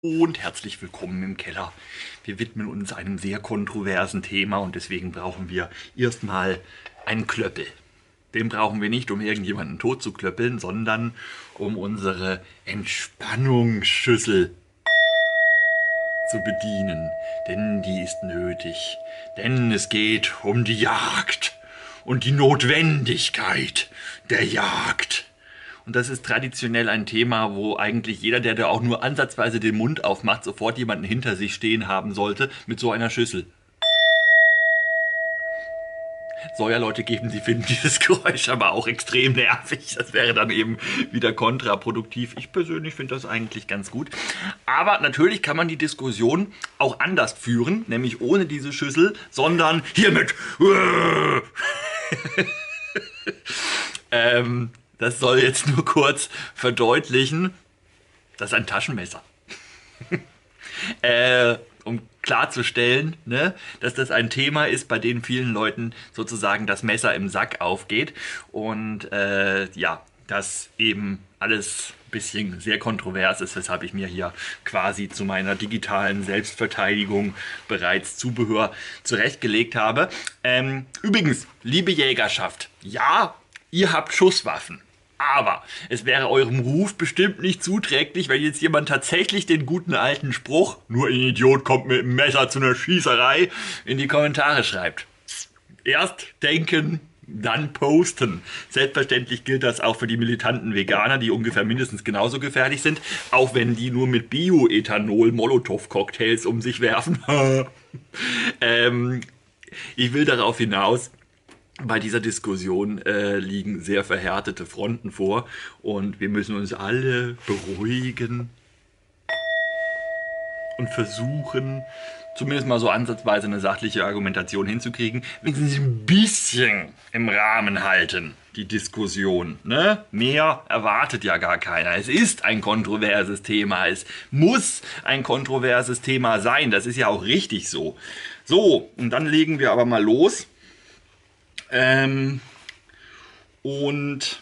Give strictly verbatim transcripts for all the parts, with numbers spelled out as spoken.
Und herzlich willkommen im Keller. Wir widmen uns einem sehr kontroversen Thema und deswegen brauchen wir erstmal einen Klöppel. Den brauchen wir nicht, um irgendjemanden tot zu klöppeln, sondern um unsere Entspannungsschüssel zu bedienen. Denn die ist nötig. Denn es geht um die Jagd und die Notwendigkeit der Jagd. Und das ist traditionell ein Thema, wo eigentlich jeder, der da auch nur ansatzweise den Mund aufmacht, sofort jemanden hinter sich stehen haben sollte mit so einer Schüssel. Soll ja Leute geben, die finden dieses Geräusch aber auch extrem nervig. Das wäre dann eben wieder kontraproduktiv. Ich persönlich finde das eigentlich ganz gut. Aber natürlich kann man die Diskussion auch anders führen, nämlich ohne diese Schüssel, sondern hiermit. ähm... Das soll jetzt nur kurz verdeutlichen, das ist ein Taschenmesser. äh, um klarzustellen, ne, dass das ein Thema ist, bei dem vielen Leuten sozusagen das Messer im Sack aufgeht. Und äh, ja, das eben alles ein bisschen sehr kontrovers ist, weshalb ich mir hier quasi zu meiner digitalen Selbstverteidigung bereits Zubehör zurechtgelegt habe. Ähm, übrigens, liebe Jägerschaft, ja, ihr habt Schusswaffen. Aber es wäre eurem Ruf bestimmt nicht zuträglich, wenn jetzt jemand tatsächlich den guten alten Spruch, nur ein Idiot kommt mit einem Messer zu einer Schießerei, in die Kommentare schreibt. Erst denken, dann posten. Selbstverständlich gilt das auch für die militanten Veganer, die ungefähr mindestens genauso gefährlich sind, auch wenn die nur mit Bioethanol Molotow-Cocktails um sich werfen. ähm, ich will darauf hinaus, bei dieser Diskussion äh, liegen sehr verhärtete Fronten vor und wir müssen uns alle beruhigen und versuchen, zumindest mal so ansatzweise eine sachliche Argumentation hinzukriegen, wenigstens ein bisschen im Rahmen halten, die Diskussion. Ne? Mehr erwartet ja gar keiner. Es ist ein kontroverses Thema, es muss ein kontroverses Thema sein, das ist ja auch richtig so. So, und dann legen wir aber mal los. Ähm, und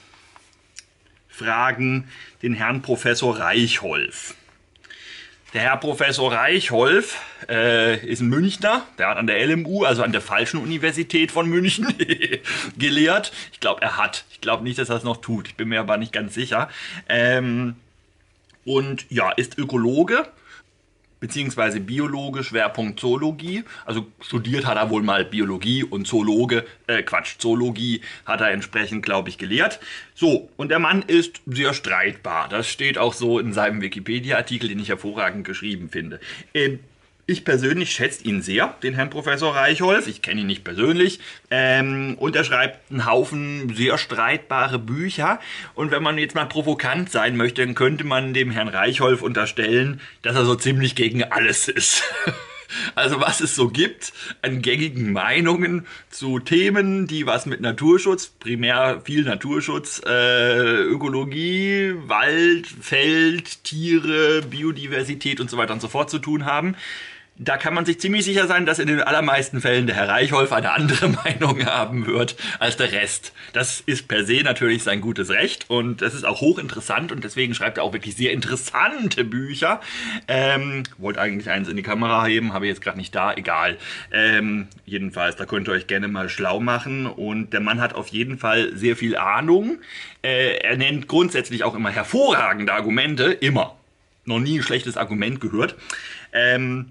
fragen den Herrn Professor Reichholf. Der Herr Professor Reichholf äh, ist ein Münchner, der hat an der L M U, also an der falschen Universität von München, gelehrt. Ich glaube, er hat. Ich glaube nicht, dass er es noch tut. Ich bin mir aber nicht ganz sicher. Ähm, und ja, ist Ökologe. Beziehungsweise Biologe, Schwerpunkt Zoologie. Also studiert hat er wohl mal Biologie und Zoologe, äh Quatsch, Zoologie hat er entsprechend, glaube ich, gelehrt. So, und der Mann ist sehr streitbar. Das steht auch so in seinem Wikipedia-Artikel, den ich hervorragend geschrieben finde. Ähm, Ich persönlich schätze ihn sehr, den Herrn Professor Reichholf. Ich kenne ihn nicht persönlich. Ähm, und er schreibt einen Haufen sehr streitbare Bücher. Und wenn man jetzt mal provokant sein möchte, dann könnte man dem Herrn Reichholf unterstellen, dass er so ziemlich gegen alles ist. Also was es so gibt an gängigen Meinungen zu Themen, die was mit Naturschutz, primär viel Naturschutz, äh, Ökologie, Wald, Feld, Tiere, Biodiversität und so weiter und so fort zu tun haben. Da kann man sich ziemlich sicher sein, dass in den allermeisten Fällen der Herr Reichholf eine andere Meinung haben wird als der Rest. Das ist per se natürlich sein gutes Recht und das ist auch hochinteressant und deswegen schreibt er auch wirklich sehr interessante Bücher. Ähm, wollte eigentlich eins in die Kamera heben, habe ich jetzt gerade nicht da, egal. Ähm, jedenfalls, da könnt ihr euch gerne mal schlau machen und der Mann hat auf jeden Fall sehr viel Ahnung. Äh, er nennt grundsätzlich auch immer hervorragende Argumente, immer. Noch nie ein schlechtes Argument gehört. Ähm,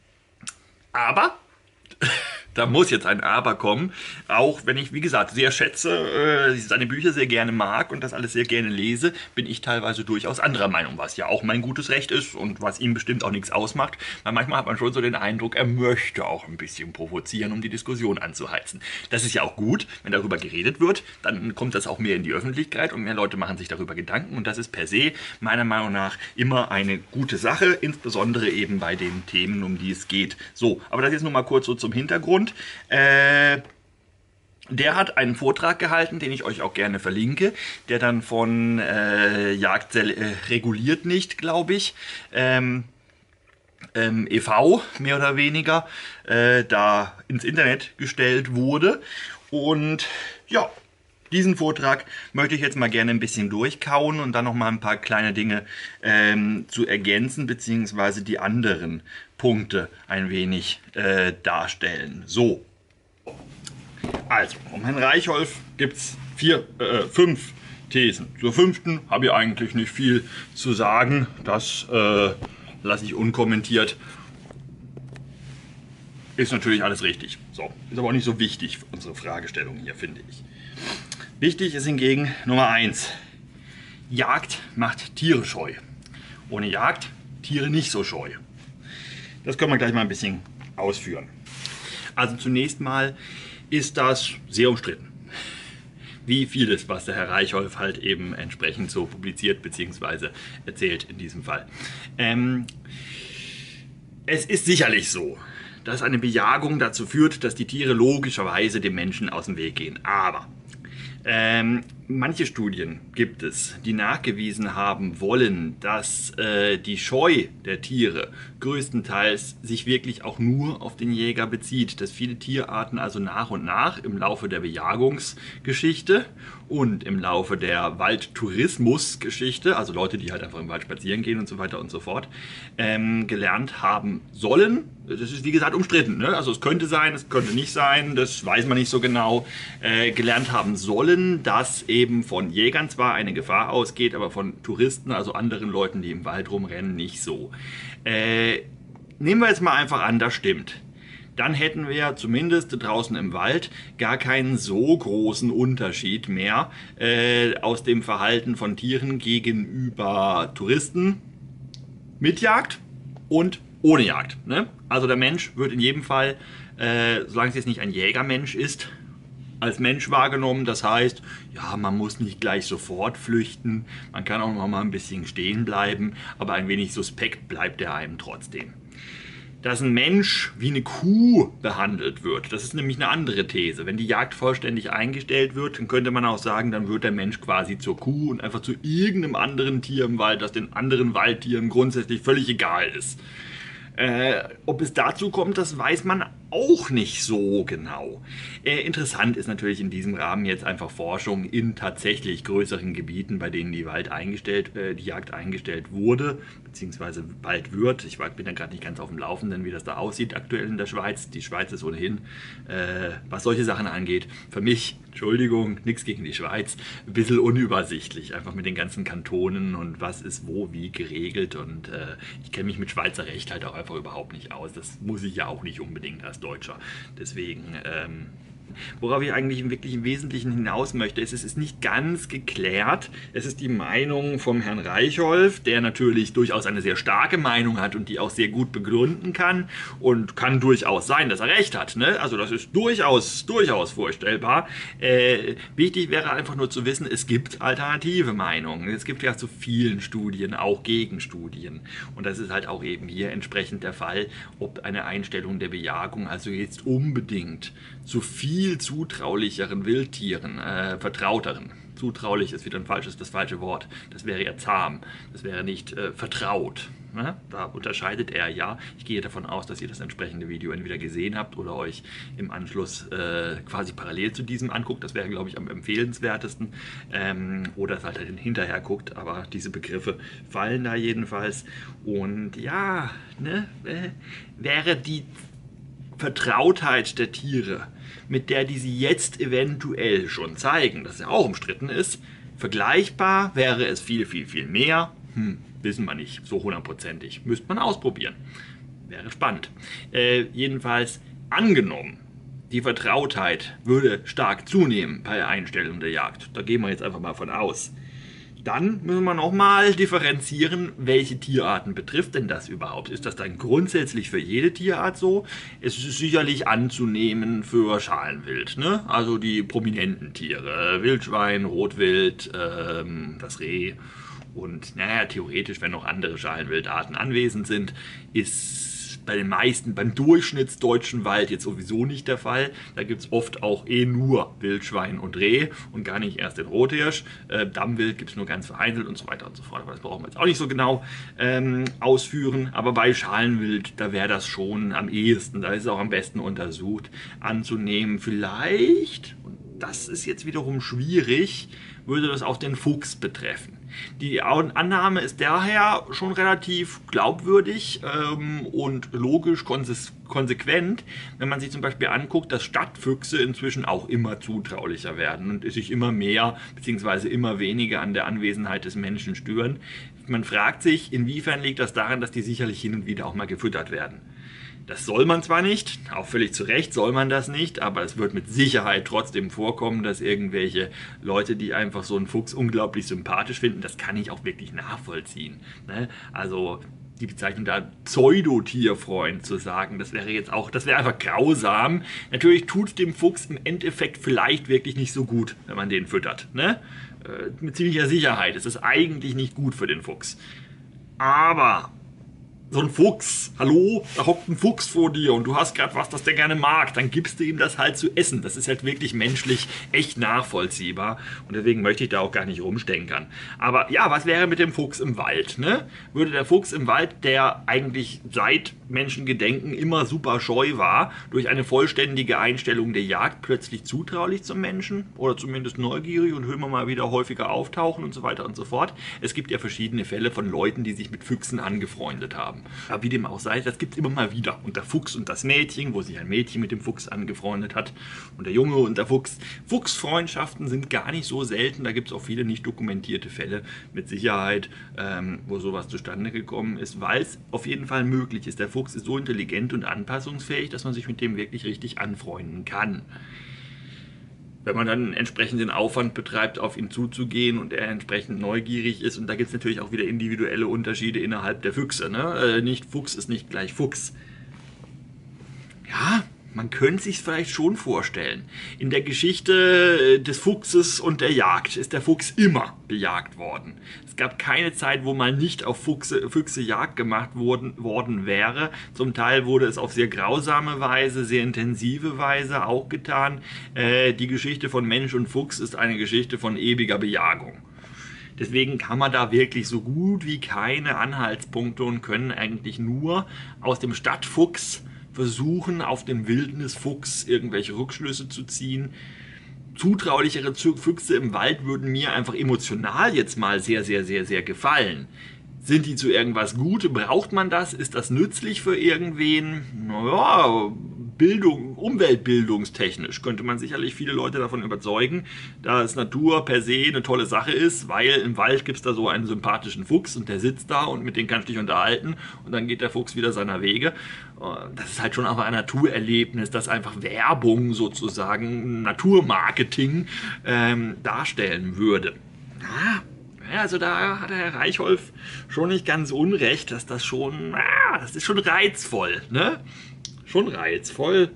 Aber, da muss jetzt ein Aber kommen, auch wenn ich, wie gesagt, sehr schätze, äh, seine Bücher sehr gerne mag und das alles sehr gerne lese, bin ich teilweise durchaus anderer Meinung, was ja auch mein gutes Recht ist und was ihm bestimmt auch nichts ausmacht, weil manchmal hat man schon so den Eindruck, er möchte auch ein bisschen provozieren, um die Diskussion anzuheizen. Das ist ja auch gut, wenn darüber geredet wird, dann kommt das auch mehr in die Öffentlichkeit und mehr Leute machen sich darüber Gedanken und das ist per se meiner Meinung nach immer eine gute Sache, insbesondere eben bei den Themen, um die es geht. So, aber das jetzt nur mal kurz so zum Hintergrund. Äh, der hat einen Vortrag gehalten, den ich euch auch gerne verlinke, der dann von äh, Jagd äh, reguliert nicht, glaube ich, ähm, ähm, e V mehr oder weniger, äh, da ins Internet gestellt wurde. Und ja, diesen Vortrag möchte ich jetzt mal gerne ein bisschen durchkauen und dann noch mal ein paar kleine Dinge ähm, zu ergänzen, beziehungsweise die anderen Punkte ein wenig äh, darstellen. So, also, um Herrn Reichholf gibt es vier, äh, fünf Thesen. Zur fünften habe ich eigentlich nicht viel zu sagen. Das äh, lasse ich unkommentiert. Ist natürlich alles richtig. So, ist aber auch nicht so wichtig für unsere Fragestellung hier, finde ich. Wichtig ist hingegen Nummer eins. Jagd macht Tiere scheu. Ohne Jagd Tiere nicht so scheu. Das können wir gleich mal ein bisschen ausführen. Also zunächst mal ist das sehr umstritten. Wie vieles, was der Herr Reichholf halt eben entsprechend so publiziert bzw. erzählt in diesem Fall. Ähm, es ist sicherlich so, dass eine Bejagung dazu führt, dass die Tiere logischerweise dem Menschen aus dem Weg gehen. Aber ähm, manche Studien gibt es, die nachgewiesen haben wollen, dass äh, die Scheu der Tiere größtenteils sich wirklich auch nur auf den Jäger bezieht, dass viele Tierarten also nach und nach im Laufe der Bejagungsgeschichte und im Laufe der Waldtourismusgeschichte, also Leute, die halt einfach im Wald spazieren gehen und so weiter und so fort, ähm, gelernt haben sollen. Das ist wie gesagt umstritten, ne? Also es könnte sein, es könnte nicht sein, das weiß man nicht so genau, äh, gelernt haben sollen, dass eben von Jägern zwar eine Gefahr ausgeht, aber von Touristen, also anderen Leuten, die im Wald rumrennen, nicht so. Äh, nehmen wir jetzt mal einfach an, das stimmt. Dann hätten wir zumindest draußen im Wald gar keinen so großen Unterschied mehr äh, aus dem Verhalten von Tieren gegenüber Touristen mit Jagd und ohne Jagd. Ne? Also der Mensch wird in jedem Fall, äh, solange es jetzt nicht ein Jägermensch ist, als Mensch wahrgenommen. Das heißt, ja, man muss nicht gleich sofort flüchten, man kann auch noch mal ein bisschen stehen bleiben, aber ein wenig suspekt bleibt er einem trotzdem. Dass ein Mensch wie eine Kuh behandelt wird, das ist nämlich eine andere These. Wenn die Jagd vollständig eingestellt wird, dann könnte man auch sagen, dann wird der Mensch quasi zur Kuh und einfach zu irgendeinem anderen Tier im Wald, das den anderen Waldtieren grundsätzlich völlig egal ist. Äh, ob es dazu kommt, das weiß man auch nicht so genau. Äh, interessant ist natürlich in diesem Rahmen jetzt einfach Forschung in tatsächlich größeren Gebieten, bei denen die, Wald eingestellt, äh, die Jagd eingestellt wurde, beziehungsweise bald wird. Ich bin da gerade nicht ganz auf dem Laufenden, wie das da aussieht aktuell in der Schweiz. Die Schweiz ist ohnehin, äh, was solche Sachen angeht, für mich, Entschuldigung, nichts gegen die Schweiz, ein bisschen unübersichtlich, einfach mit den ganzen Kantonen und was ist wo wie geregelt und äh, ich kenne mich mit Schweizer Recht halt auch einfach überhaupt nicht aus. Das muss ich ja auch nicht unbedingt als Deutscher. Deswegen, ähm, worauf ich eigentlich wirklich im Wesentlichen hinaus möchte, ist, es ist nicht ganz geklärt. Es ist die Meinung vom Herrn Reichholf, der natürlich durchaus eine sehr starke Meinung hat und die auch sehr gut begründen kann und kann durchaus sein, dass er recht hat. Ne? Also das ist durchaus, durchaus vorstellbar. Äh, wichtig wäre einfach nur zu wissen, es gibt alternative Meinungen. Es gibt ja zu vielen Studien, auch Gegenstudien. Und das ist halt auch eben hier entsprechend der Fall, ob eine Einstellung der Bejagung also jetzt unbedingt zu viel zutraulicheren Wildtieren, äh, vertrauteren. Zutraulich ist wieder ein falsches, das falsche Wort. Das wäre ja zahm. Das wäre nicht äh, vertraut. Ne? Da unterscheidet er ja. Ich gehe davon aus, dass ihr das entsprechende Video entweder gesehen habt oder euch im Anschluss äh, quasi parallel zu diesem anguckt. Das wäre, glaube ich, am empfehlenswertesten. Ähm, oder es halt hinterher guckt. Aber diese Begriffe fallen da jedenfalls. Und ja, ne, äh, wäre die Vertrautheit der Tiere, mit der die sie jetzt eventuell schon zeigen, dass es ja auch umstritten ist, vergleichbar, wäre es viel, viel, viel mehr. Hm, wissen wir nicht, so hundertprozentig. Müsste man ausprobieren. Wäre spannend. Äh, jedenfalls angenommen, die Vertrautheit würde stark zunehmen bei der Einstellung der Jagd. Da gehen wir jetzt einfach mal von aus. Dann müssen wir nochmal differenzieren, welche Tierarten betrifft denn das überhaupt? Ist das dann grundsätzlich für jede Tierart so? Es ist sicherlich anzunehmen für Schalenwild, ne? Also die prominenten Tiere, Wildschwein, Rotwild, ähm, das Reh und naja, theoretisch, wenn noch andere Schalenwildarten anwesend sind, ist bei den meisten, beim durchschnittsdeutschen Wald jetzt sowieso nicht der Fall. Da gibt es oft auch eh nur Wildschwein und Reh und gar nicht erst den Rothirsch. Äh, Dammwild gibt es nur ganz vereinzelt und so weiter und so fort. Aber das brauchen wir jetzt auch nicht so genau ähm, ausführen. Aber bei Schalenwild, da wäre das schon am ehesten, da ist es auch am besten untersucht, anzunehmen. Vielleicht, das ist jetzt wiederum schwierig, würde das auch den Fuchs betreffen. Die Annahme ist daher schon relativ glaubwürdig ähm, und logisch konsequent, wenn man sich zum Beispiel anguckt, dass Stadtfüchse inzwischen auch immer zutraulicher werden und sich immer mehr bzw. immer weniger an der Anwesenheit des Menschen stören. Man fragt sich, inwiefern liegt das daran, dass die sicherlich hin und wieder auch mal gefüttert werden. Das soll man zwar nicht, auch völlig zu Recht soll man das nicht, aber es wird mit Sicherheit trotzdem vorkommen, dass irgendwelche Leute, die einfach so einen Fuchs unglaublich sympathisch finden, das kann ich auch wirklich nachvollziehen. Ne? Also die Bezeichnung da Pseudotierfreund zu sagen, das wäre jetzt auch, das wäre einfach grausam. Natürlich tut es dem Fuchs im Endeffekt vielleicht wirklich nicht so gut, wenn man den füttert. Ne? Äh, mit ziemlicher Sicherheit ist es eigentlich nicht gut für den Fuchs. Aber so ein Fuchs, hallo, da hockt ein Fuchs vor dir und du hast gerade was, das der gerne mag, dann gibst du ihm das halt zu essen. Das ist halt wirklich menschlich echt nachvollziehbar und deswegen möchte ich da auch gar nicht rumstenkern. Aber ja, was wäre mit dem Fuchs im Wald? Ne? Würde der Fuchs im Wald, der eigentlich seit Menschengedenken immer super scheu war, durch eine vollständige Einstellung der Jagd plötzlich zutraulich zum Menschen oder zumindest neugierig und will man mal wieder häufiger auftauchen und so weiter und so fort. Es gibt ja verschiedene Fälle von Leuten, die sich mit Füchsen angefreundet haben. Aber wie dem auch sei, das gibt es immer mal wieder. Und der Fuchs und das Mädchen, wo sich ein Mädchen mit dem Fuchs angefreundet hat. Und der Junge und der Fuchs. Fuchsfreundschaften sind gar nicht so selten. Da gibt es auch viele nicht dokumentierte Fälle mit Sicherheit, ähm, wo sowas zustande gekommen ist, weil es auf jeden Fall möglich ist. Der Fuchs ist so intelligent und anpassungsfähig, dass man sich mit dem wirklich richtig anfreunden kann. Wenn man dann entsprechenden Aufwand betreibt, auf ihn zuzugehen und er entsprechend neugierig ist. Und da gibt es natürlich auch wieder individuelle Unterschiede innerhalb der Füchse. Ne? Äh, nicht Fuchs ist nicht gleich Fuchs. Ja, man könnte sich vielleicht schon vorstellen. In der Geschichte des Fuchses und der Jagd ist der Fuchs immer bejagt worden. Es gab keine Zeit, wo mal nicht auf Fuchse, Füchse Jagd gemacht worden, worden wäre. Zum Teil wurde es auf sehr grausame Weise, sehr intensive Weise auch getan. Äh, die Geschichte von Mensch und Fuchs ist eine Geschichte von ewiger Bejagung. Deswegen kann man da wirklich so gut wie keine Anhaltspunkte und können eigentlich nur aus dem Stadtfuchs versuchen, auf den Wildnisfuchs irgendwelche Rückschlüsse zu ziehen. Zutraulichere Füchse im Wald würden mir einfach emotional jetzt mal sehr, sehr, sehr, sehr gefallen. Sind die zu irgendwas gut? Braucht man das? Ist das nützlich für irgendwen? Naja, Bildung, umweltbildungstechnisch könnte man sicherlich viele Leute davon überzeugen, dass Natur per se eine tolle Sache ist, weil im Wald gibt es da so einen sympathischen Fuchs und der sitzt da und mit dem kannst du dich unterhalten und dann geht der Fuchs wieder seiner Wege. Das ist halt schon einfach ein Naturerlebnis, das einfach Werbung sozusagen, Naturmarketing ähm, darstellen würde. Ah. Ja, also da hat der Herr Reichholf schon nicht ganz unrecht, dass das schon, ah, das ist schon reizvoll, ne? Schon reizvoll.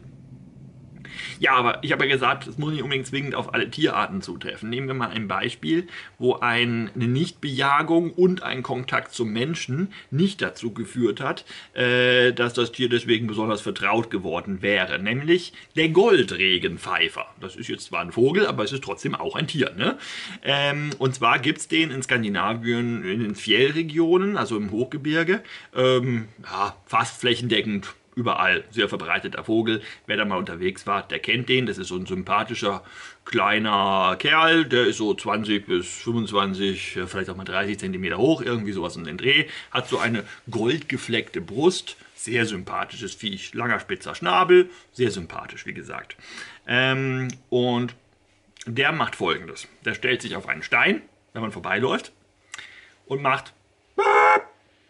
Ja, aber ich habe ja gesagt, es muss nicht unbedingt zwingend auf alle Tierarten zutreffen. Nehmen wir mal ein Beispiel, wo ein, eine Nichtbejagung und ein Kontakt zum Menschen nicht dazu geführt hat, äh, dass das Tier deswegen besonders vertraut geworden wäre. Nämlich der Goldregenpfeifer. Das ist jetzt zwar ein Vogel, aber es ist trotzdem auch ein Tier. Ne? Ähm, und zwar gibt es den in Skandinavien, in den Fjellregionen, also im Hochgebirge, ähm, ja, fast flächendeckend. Überall sehr verbreiteter Vogel. Wer da mal unterwegs war, der kennt den. Das ist so ein sympathischer kleiner Kerl. Der ist so zwanzig bis fünfundzwanzig, vielleicht auch mal dreißig Zentimeter hoch. Irgendwie sowas um den Dreh. Hat so eine goldgefleckte Brust. Sehr sympathisches Viech. Langer spitzer Schnabel. Sehr sympathisch, wie gesagt. Ähm, und der macht Folgendes. Der stellt sich auf einen Stein, wenn man vorbeiläuft. Und macht Bäp,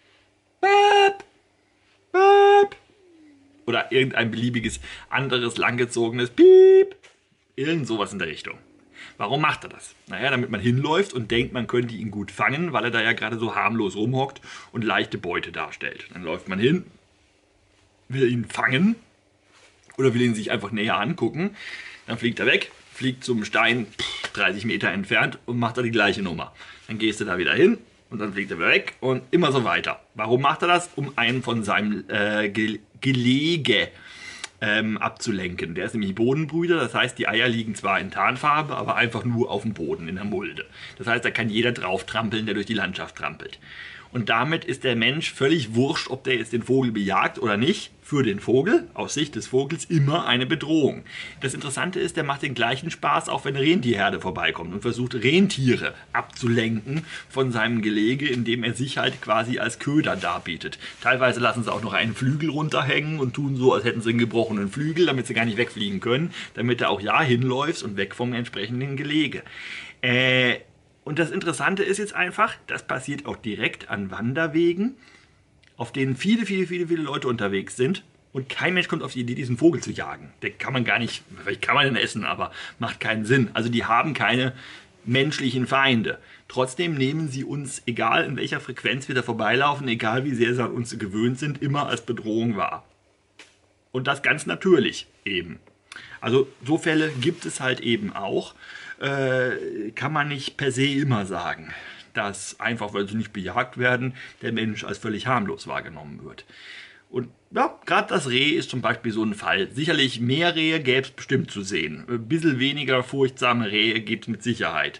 Bäp, Bäp. Oder irgendein beliebiges anderes langgezogenes Piep. Irgend sowas in der Richtung. Warum macht er das? Naja, damit man hinläuft und denkt, man könnte ihn gut fangen, weil er da ja gerade so harmlos rumhockt und leichte Beute darstellt. Dann läuft man hin, will ihn fangen oder will ihn sich einfach näher angucken. Dann fliegt er weg, fliegt zum Stein dreißig Meter entfernt und macht da die gleiche Nummer. Dann gehst du da wieder hin. Und dann fliegt er wieder weg und immer so weiter. Warum macht er das? Um einen von seinem äh, Ge Gelege ähm, abzulenken. Der ist nämlich Bodenbrüter, das heißt, die Eier liegen zwar in Tarnfarbe, aber einfach nur auf dem Boden, in der Mulde. Das heißt, da kann jeder drauf trampeln, der durch die Landschaft trampelt. Und damit ist der Mensch völlig wurscht, ob der jetzt den Vogel bejagt oder nicht. Für den Vogel, aus Sicht des Vogels, immer eine Bedrohung. Das Interessante ist, der macht den gleichen Spaß, auch wenn eine Rentierherde vorbeikommt und versucht, Rentiere abzulenken von seinem Gelege, indem er sich halt quasi als Köder darbietet. Teilweise lassen sie auch noch einen Flügel runterhängen und tun so, als hätten sie einen gebrochenen Flügel, damit sie gar nicht wegfliegen können, damit er auch ja hinläuft und weg vom entsprechenden Gelege. Äh, und das Interessante ist jetzt einfach, das passiert auch direkt an Wanderwegen, auf denen viele, viele, viele, viele Leute unterwegs sind und kein Mensch kommt auf die Idee, diesen Vogel zu jagen. Den kann man gar nicht, vielleicht kann man den essen, aber macht keinen Sinn. Also die haben keine menschlichen Feinde. Trotzdem nehmen sie uns, egal in welcher Frequenz wir da vorbeilaufen, egal wie sehr sie an uns gewöhnt sind, immer als Bedrohung wahr. Und das ganz natürlich eben. Also so Fälle gibt es halt eben auch. Äh, kann man nicht per se immer sagen, dass einfach, weil sie nicht bejagt werden, der Mensch als völlig harmlos wahrgenommen wird. Und ja, gerade das Reh ist zum Beispiel so ein Fall. Sicherlich mehr Rehe gäbe es bestimmt zu sehen. Ein bisschen weniger furchtsame Rehe gibt es mit Sicherheit.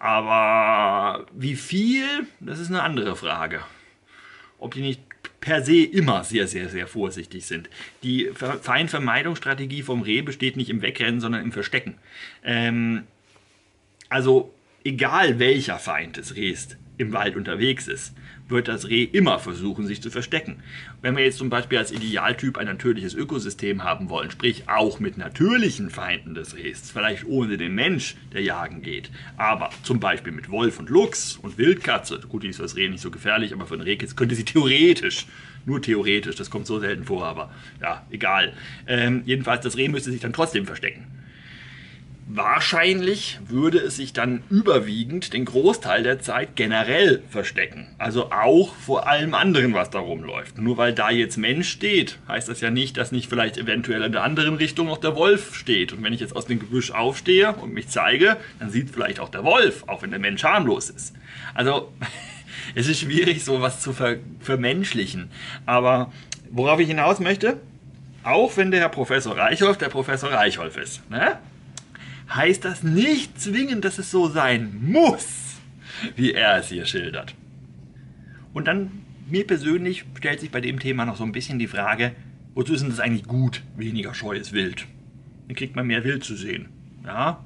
Aber wie viel, das ist eine andere Frage. Ob die nicht per se immer sehr, sehr, sehr vorsichtig sind. Die Feindvermeidungsstrategie vom Reh besteht nicht im Wegrennen, sondern im Verstecken. Ähm, also egal welcher Feind des Rehs im Wald unterwegs ist, wird das Reh immer versuchen, sich zu verstecken. Wenn wir jetzt zum Beispiel als Idealtyp ein natürliches Ökosystem haben wollen, sprich auch mit natürlichen Feinden des Rehs, vielleicht ohne den Mensch, der jagen geht, aber zum Beispiel mit Wolf und Luchs und Wildkatze, gut, die ist für das Reh nicht so gefährlich, aber für ein Reh könnte sie theoretisch, nur theoretisch, das kommt so selten vor, aber ja, egal. Ähm, jedenfalls, das Reh müsste sich dann trotzdem verstecken. Wahrscheinlich würde es sich dann überwiegend den Großteil der Zeit generell verstecken. Also auch vor allem anderen, was da rumläuft. Nur weil da jetzt Mensch steht, heißt das ja nicht, dass nicht vielleicht eventuell in der anderen Richtung noch der Wolf steht. Und wenn ich jetzt aus dem Gebüsch aufstehe und mich zeige, dann sieht vielleicht auch der Wolf, auch wenn der Mensch harmlos ist. Also es ist schwierig, sowas zu ver vermenschlichen. Aber worauf ich hinaus möchte, auch wenn der Herr Professor Reichholf der Professor Reichholf ist, ne? Heißt das nicht zwingend, dass es so sein muss, wie er es hier schildert. Und dann, mir persönlich, stellt sich bei dem Thema noch so ein bisschen die Frage, wozu ist denn das eigentlich gut, weniger scheues Wild? Dann kriegt man mehr Wild zu sehen. Ja?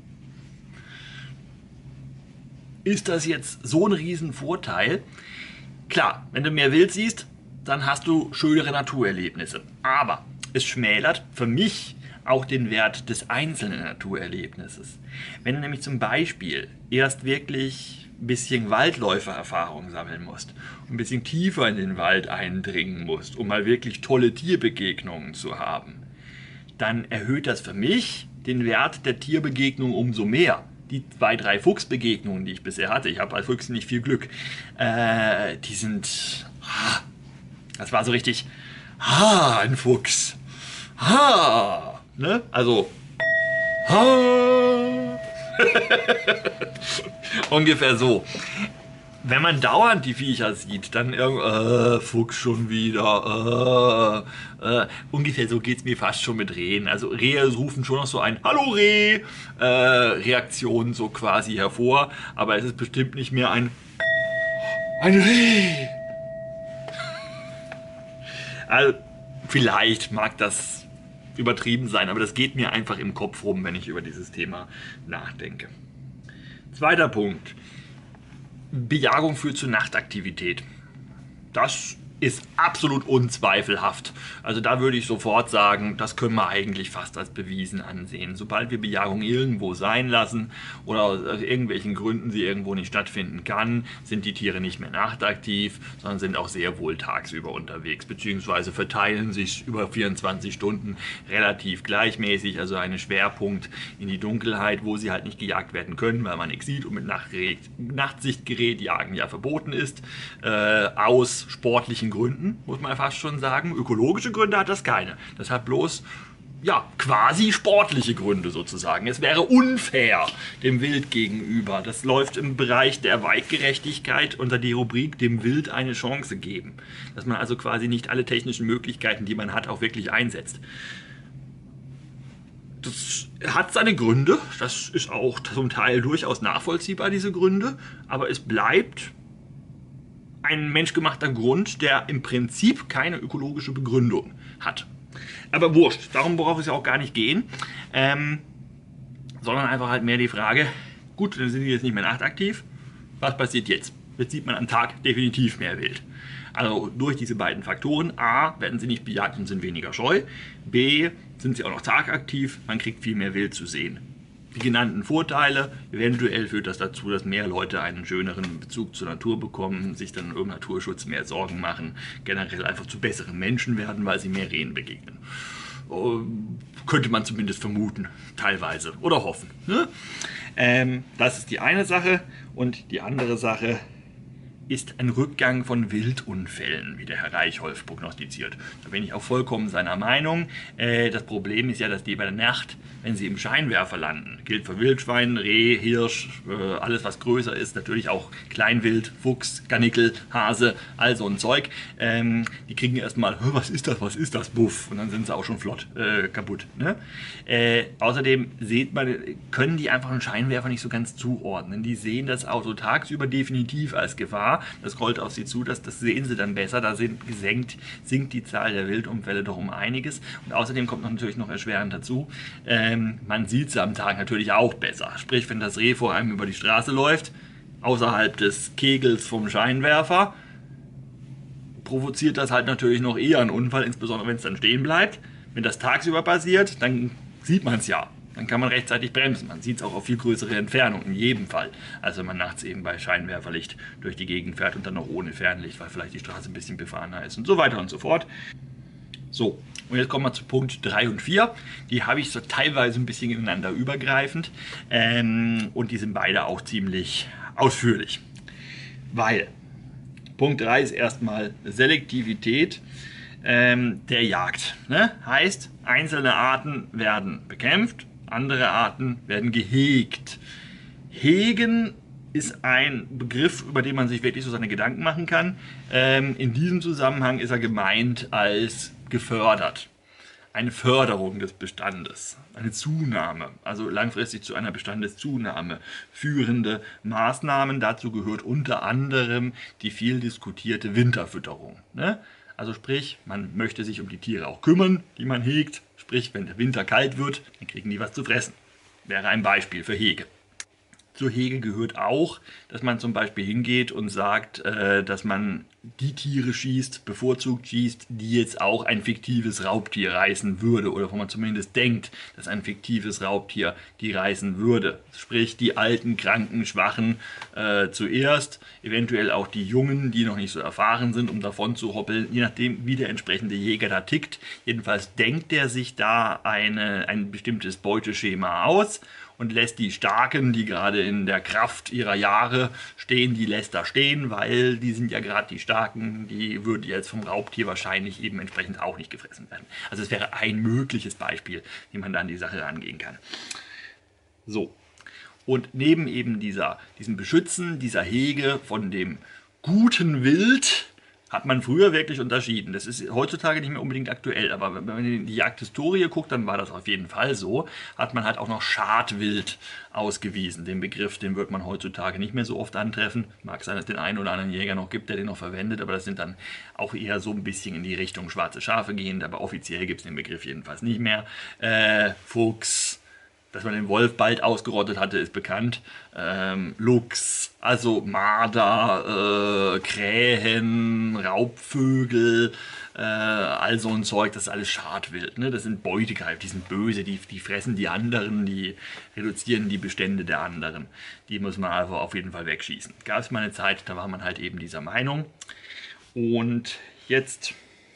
Ist das jetzt so ein Riesenvorteil? Klar, wenn du mehr Wild siehst, dann hast du schönere Naturerlebnisse. Aber es schmälert für mich auch den Wert des einzelnen Naturerlebnisses. Wenn du nämlich zum Beispiel erst wirklich ein bisschen Waldläufererfahrung sammeln musst, ein bisschen tiefer in den Wald eindringen musst, um mal wirklich tolle Tierbegegnungen zu haben, dann erhöht das für mich den Wert der Tierbegegnung umso mehr. Die zwei, drei Fuchsbegegnungen, die ich bisher hatte, ich habe bei Füchsen nicht viel Glück, äh, die sind, ah, das war so richtig, ah, ein Fuchs, ah, ne? Also, ah. Ungefähr so. Wenn man dauernd die Viecher sieht, dann irgendwie, äh, Fuchs schon wieder, äh, äh, ungefähr so geht es mir fast schon mit Rehen. Also Rehe rufen schon noch so ein Hallo Reh, äh, Reaktion so quasi hervor, aber es ist bestimmt nicht mehr ein ein Reh. Also, vielleicht mag das übertrieben sein, aber das geht mir einfach im Kopf rum, wenn ich über dieses Thema nachdenke. Zweiter Punkt. Bejagung führt zu Nachtaktivität. Das ist absolut unzweifelhaft. Also da würde ich sofort sagen, das können wir eigentlich fast als bewiesen ansehen. Sobald wir Bejagung irgendwo sein lassen oder aus irgendwelchen Gründen sie irgendwo nicht stattfinden kann, sind die Tiere nicht mehr nachtaktiv, sondern sind auch sehr wohl tagsüber unterwegs, beziehungsweise verteilen sich über vierundzwanzig Stunden relativ gleichmäßig, also einen Schwerpunkt in die Dunkelheit, wo sie halt nicht gejagt werden können, weil man nichts sieht und mit Nachtgerät, Nachtsichtgerät jagen ja verboten ist, äh, aus sportlichen Gründen, muss man fast schon sagen. Ökologische Gründe hat das keine. Das hat bloß, ja, quasi sportliche Gründe sozusagen. Es wäre unfair dem Wild gegenüber. Das läuft im Bereich der Weitgerechtigkeit unter die Rubrik dem Wild eine Chance geben. Dass man also quasi nicht alle technischen Möglichkeiten, die man hat, auch wirklich einsetzt. Das hat seine Gründe. Das ist auch zum Teil durchaus nachvollziehbar, diese Gründe. Aber es bleibt ein menschgemachter Grund, der im Prinzip keine ökologische Begründung hat. Aber wurscht, darum braucht es ja auch gar nicht gehen, ähm, sondern einfach halt mehr die Frage, gut, dann sind die jetzt nicht mehr nachtaktiv, was passiert jetzt? Jetzt sieht man am Tag definitiv mehr Wild. Also durch diese beiden Faktoren, A, werden sie nicht bejagt und sind weniger scheu, B, sind sie auch noch tagaktiv, man kriegt viel mehr Wild zu sehen. Die genannten Vorteile, eventuell führt das dazu, dass mehr Leute einen schöneren Bezug zur Natur bekommen, sich dann um Naturschutz mehr Sorgen machen, generell einfach zu besseren Menschen werden, weil sie mehr Rehen begegnen. Oh, könnte man zumindest vermuten, teilweise, oder hoffen. Ne? Ähm, das ist die eine Sache, und die andere Sache ist ein Rückgang von Wildunfällen, wie der Herr Reichholf prognostiziert. Da bin ich auch vollkommen seiner Meinung. Äh, das Problem ist ja, dass die bei der Nacht, wenn sie im Scheinwerfer landen, gilt für Wildschwein, Reh, Hirsch, äh, alles was größer ist, natürlich auch Kleinwild, Fuchs, Karnickel, Hase, all so ein Zeug. Ähm, die kriegen erstmal, was ist das, was ist das, Buff, und dann sind sie auch schon flott äh, kaputt. Ne? Äh, außerdem sieht man, können die einfach einen Scheinwerfer nicht so ganz zuordnen. Die sehen das Auto tagsüber definitiv als Gefahr. Das rollt auf sie zu, das, das sehen sie dann besser, da sind gesenkt, sinkt die Zahl der Wildunfälle doch um einiges. Und außerdem kommt noch natürlich noch erschwerend dazu, ähm, man sieht sie am Tag natürlich auch besser. Sprich, wenn das Reh vor einem über die Straße läuft, außerhalb des Kegels vom Scheinwerfer, provoziert das halt natürlich noch eher einen Unfall, insbesondere wenn es dann stehen bleibt. Wenn das tagsüber passiert, dann sieht man es ja. Dann kann man rechtzeitig bremsen. Man sieht es auch auf viel größere Entfernung, in jedem Fall. Also wenn man nachts eben bei Scheinwerferlicht durch die Gegend fährt und dann noch ohne Fernlicht, weil vielleicht die Straße ein bisschen befahrener ist und so weiter und so fort. So, und jetzt kommen wir zu Punkt drei und vier. Die habe ich so teilweise ein bisschen ineinander übergreifend. Ähm, und die sind beide auch ziemlich ausführlich. Weil Punkt drei ist erstmal Selektivität ähm, der Jagd. Ne? Heißt, einzelne Arten werden bekämpft, andere Arten werden gehegt. Hegen ist ein Begriff, über den man sich wirklich so seine Gedanken machen kann. Ähm, in diesem Zusammenhang ist er gemeint als gefördert. Eine Förderung des Bestandes, eine Zunahme, also langfristig zu einer Bestandeszunahme führende Maßnahmen. Dazu gehört unter anderem die viel diskutierte Winterfütterung. Ne? Also sprich, man möchte sich um die Tiere auch kümmern, die man hegt. Sprich, wenn der Winter kalt wird, dann kriegen die was zu fressen. Wäre ein Beispiel für Hege. Zur Hege gehört auch, dass man zum Beispiel hingeht und sagt, äh, dass man die Tiere schießt, bevorzugt schießt, die jetzt auch ein fiktives Raubtier reißen würde, oder wo man zumindest denkt, dass ein fiktives Raubtier die reißen würde. Sprich, die alten, kranken, schwachen äh, zuerst, eventuell auch die Jungen, die noch nicht so erfahren sind, um davon zu hoppeln, je nachdem, wie der entsprechende Jäger da tickt. Jedenfalls denkt er sich da eine, ein bestimmtes Beuteschema aus und lässt die Starken, die gerade in der Kraft ihrer Jahre stehen, die lässt er stehen, weil die sind ja gerade die Starken, die würden jetzt vom Raubtier wahrscheinlich eben entsprechend auch nicht gefressen werden. Also es wäre ein mögliches Beispiel, wie man dann die Sache angehen kann. So, und neben eben dieser, diesem Beschützen, dieser Hege von dem guten Wild, hat man früher wirklich unterschieden. Das ist heutzutage nicht mehr unbedingt aktuell, aber wenn man in die Jagdhistorie guckt, dann war das auf jeden Fall so. Hat man halt auch noch Schadwild ausgewiesen. Den Begriff, den wird man heutzutage nicht mehr so oft antreffen. Mag sein, dass es den einen oder anderen Jäger noch gibt, der den noch verwendet, aber das sind dann auch eher so ein bisschen in die Richtung schwarze Schafe gehend, aber offiziell gibt es den Begriff jedenfalls nicht mehr. Äh, Fuchs, dass man den Wolf bald ausgerottet hatte, ist bekannt. Ähm, Luchs, also Marder, äh, Krähen, Raubvögel, äh, all so ein Zeug, das ist alles Schadwild. Ne? Das sind Beutegreifer, die sind böse, die, die fressen die anderen, die reduzieren die Bestände der anderen. Die muss man also auf jeden Fall wegschießen. Gab es mal eine Zeit, da war man halt eben dieser Meinung. Und jetzt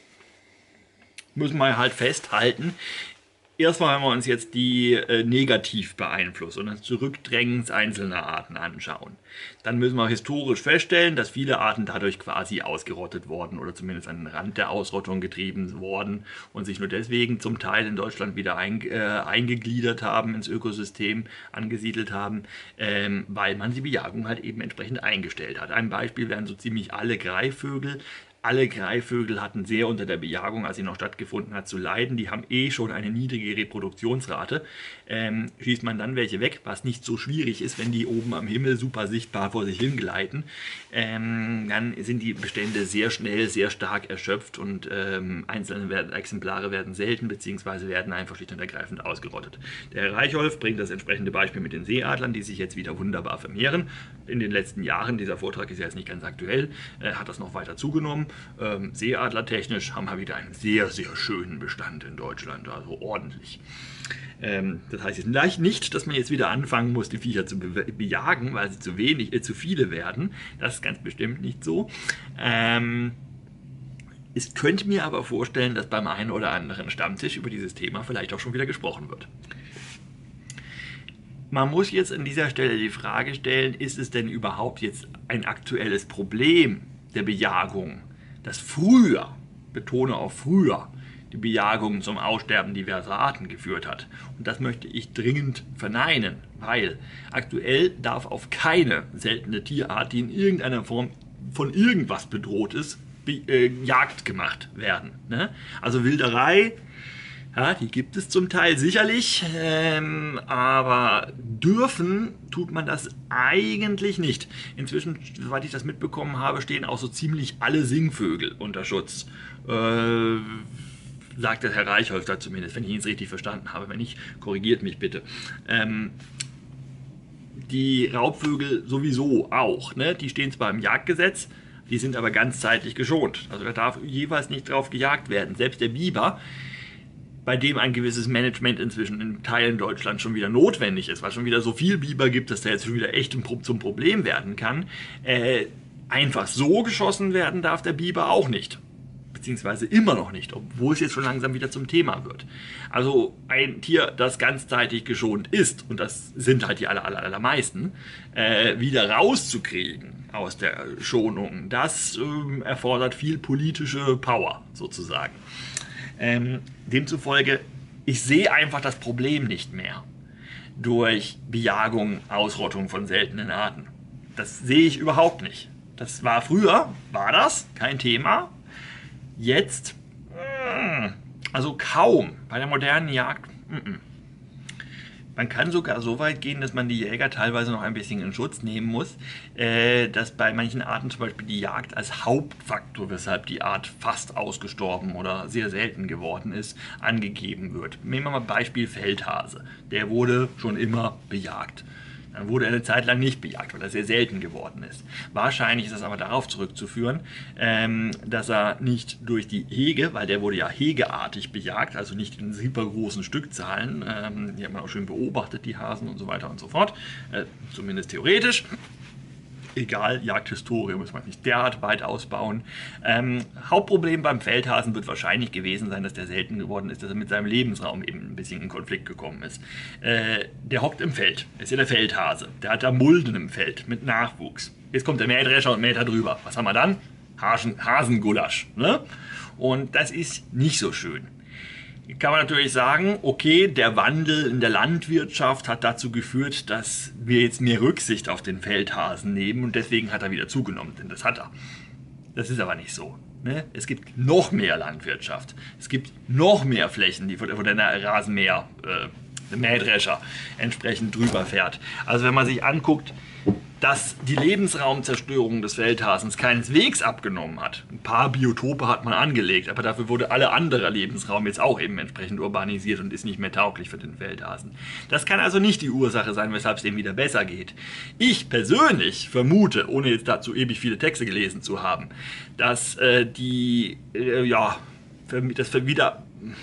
müssen wir halt festhalten, erstmal, wenn wir uns jetzt die äh, negativ beeinflussen und das Zurückdrängen einzelner Arten anschauen, dann müssen wir historisch feststellen, dass viele Arten dadurch quasi ausgerottet worden oder zumindest an den Rand der Ausrottung getrieben worden und sich nur deswegen zum Teil in Deutschland wieder ein, äh, eingegliedert haben, ins Ökosystem angesiedelt haben, ähm, weil man die Bejagung halt eben entsprechend eingestellt hat. Ein Beispiel wären so ziemlich alle Greifvögel. Alle Greifvögel hatten sehr unter der Bejagung, als sie noch stattgefunden hat, zu leiden. Die haben eh schon eine niedrige Reproduktionsrate. Ähm, schießt man dann welche weg, was nicht so schwierig ist, wenn die oben am Himmel super sichtbar vor sich hingleiten, ähm, dann sind die Bestände sehr schnell, sehr stark erschöpft und ähm, einzelne werden, Exemplare werden selten bzw. werden einfach schlicht und ergreifend ausgerottet. Der Herr Reichholf bringt das entsprechende Beispiel mit den Seeadlern, die sich jetzt wieder wunderbar vermehren. In den letzten Jahren, dieser Vortrag ist ja jetzt nicht ganz aktuell, äh, hat das noch weiter zugenommen. Ähm, Seeadlertechnisch haben wir wieder einen sehr, sehr schönen Bestand in Deutschland, also ordentlich. Ähm, das heißt jetzt vielleicht nicht, dass man jetzt wieder anfangen muss, die Viecher zu be bejagen, weil sie zu wenig, äh, zu viele werden. Das ist ganz bestimmt nicht so. Ähm, ich könnte mir aber vorstellen, dass beim einen oder anderen Stammtisch über dieses Thema vielleicht auch schon wieder gesprochen wird. Man muss jetzt an dieser Stelle die Frage stellen, ist es denn überhaupt jetzt ein aktuelles Problem der Bejagung, das früher, betone auch früher, die Bejagung zum Aussterben diverser Arten geführt hat. Und das möchte ich dringend verneinen, weil aktuell darf auf keine seltene Tierart, die in irgendeiner Form von irgendwas bedroht ist, be äh, Jagd gemacht werden. Ne? Also Wilderei, ja, die gibt es zum Teil sicherlich, ähm, aber dürfen tut man das eigentlich nicht. Inzwischen, soweit ich das mitbekommen habe, stehen auch so ziemlich alle Singvögel unter Schutz. Äh, sagt der Herr Reichholf da zumindest, wenn ich ihn es richtig verstanden habe. Wenn nicht, korrigiert mich bitte. Ähm, die Raubvögel sowieso auch. Ne? Die stehen zwar im Jagdgesetz, die sind aber ganzzeitig geschont. Also da darf jeweils nicht drauf gejagt werden. Selbst der Biber, bei dem ein gewisses Management inzwischen in Teilen Deutschlands schon wieder notwendig ist, weil es schon wieder so viel Biber gibt, dass der jetzt schon wieder echt zum Problem werden kann. Äh, einfach so geschossen werden darf der Biber auch nicht. Beziehungsweise immer noch nicht, obwohl es jetzt schon langsam wieder zum Thema wird. Also ein Tier, das ganzzeitig geschont ist, und das sind halt die aller, aller, allermeisten, äh, wieder rauszukriegen aus der Schonung, das äh, erfordert viel politische Power sozusagen. Ähm, demzufolge, ich sehe einfach das Problem nicht mehr durch Bejagung, Ausrottung von seltenen Arten. Das sehe ich überhaupt nicht. Das war früher, war das, kein Thema. Jetzt, also kaum, bei der modernen Jagd, man kann sogar so weit gehen, dass man die Jäger teilweise noch ein bisschen in Schutz nehmen muss, äh, dass bei manchen Arten zum Beispiel die Jagd als Hauptfaktor, weshalb die Art fast ausgestorben oder sehr selten geworden ist, angegeben wird. Nehmen wir mal Beispiel Feldhase. Der wurde schon immer bejagt. Dann wurde er eine Zeit lang nicht bejagt, weil er sehr selten geworden ist. Wahrscheinlich ist das aber darauf zurückzuführen, ähm, dass er nicht durch die Hege, weil der wurde ja hegeartig bejagt, also nicht in super großen Stückzahlen, ähm, die hat man auch schön beobachtet, die Hasen und so weiter und so fort, äh, zumindest theoretisch. Egal, Jagdhistorie muss man nicht derart weit ausbauen. Ähm, Hauptproblem beim Feldhasen wird wahrscheinlich gewesen sein, dass der selten geworden ist, dass er mit seinem Lebensraum eben ein bisschen in Konflikt gekommen ist. Äh, der hockt im Feld, ist ja der Feldhase. Der hat da Mulden im Feld mit Nachwuchs. Jetzt kommt der Mähdrescher und mäht da drüber. Was haben wir dann? Hasen, Hasengulasch. Ne? Und das ist nicht so schön. Kann man natürlich sagen, okay, der Wandel in der Landwirtschaft hat dazu geführt, dass wir jetzt mehr Rücksicht auf den Feldhasen nehmen und deswegen hat er wieder zugenommen, denn das hat er. Das ist aber nicht so. Ne? Es gibt noch mehr Landwirtschaft. Es gibt noch mehr Flächen, die von der Rasenmäher, äh, der Mähdrescher entsprechend drüber fährt. Also wenn man sich anguckt, dass die Lebensraumzerstörung des Feldhasens keineswegs abgenommen hat. Ein paar Biotope hat man angelegt, aber dafür wurde alle andere Lebensraum jetzt auch eben entsprechend urbanisiert und ist nicht mehr tauglich für den Feldhasen. Das kann also nicht die Ursache sein, weshalb es dem wieder besser geht. Ich persönlich vermute, ohne jetzt dazu ewig viele Texte gelesen zu haben, dass äh, die, äh, ja, das wieder...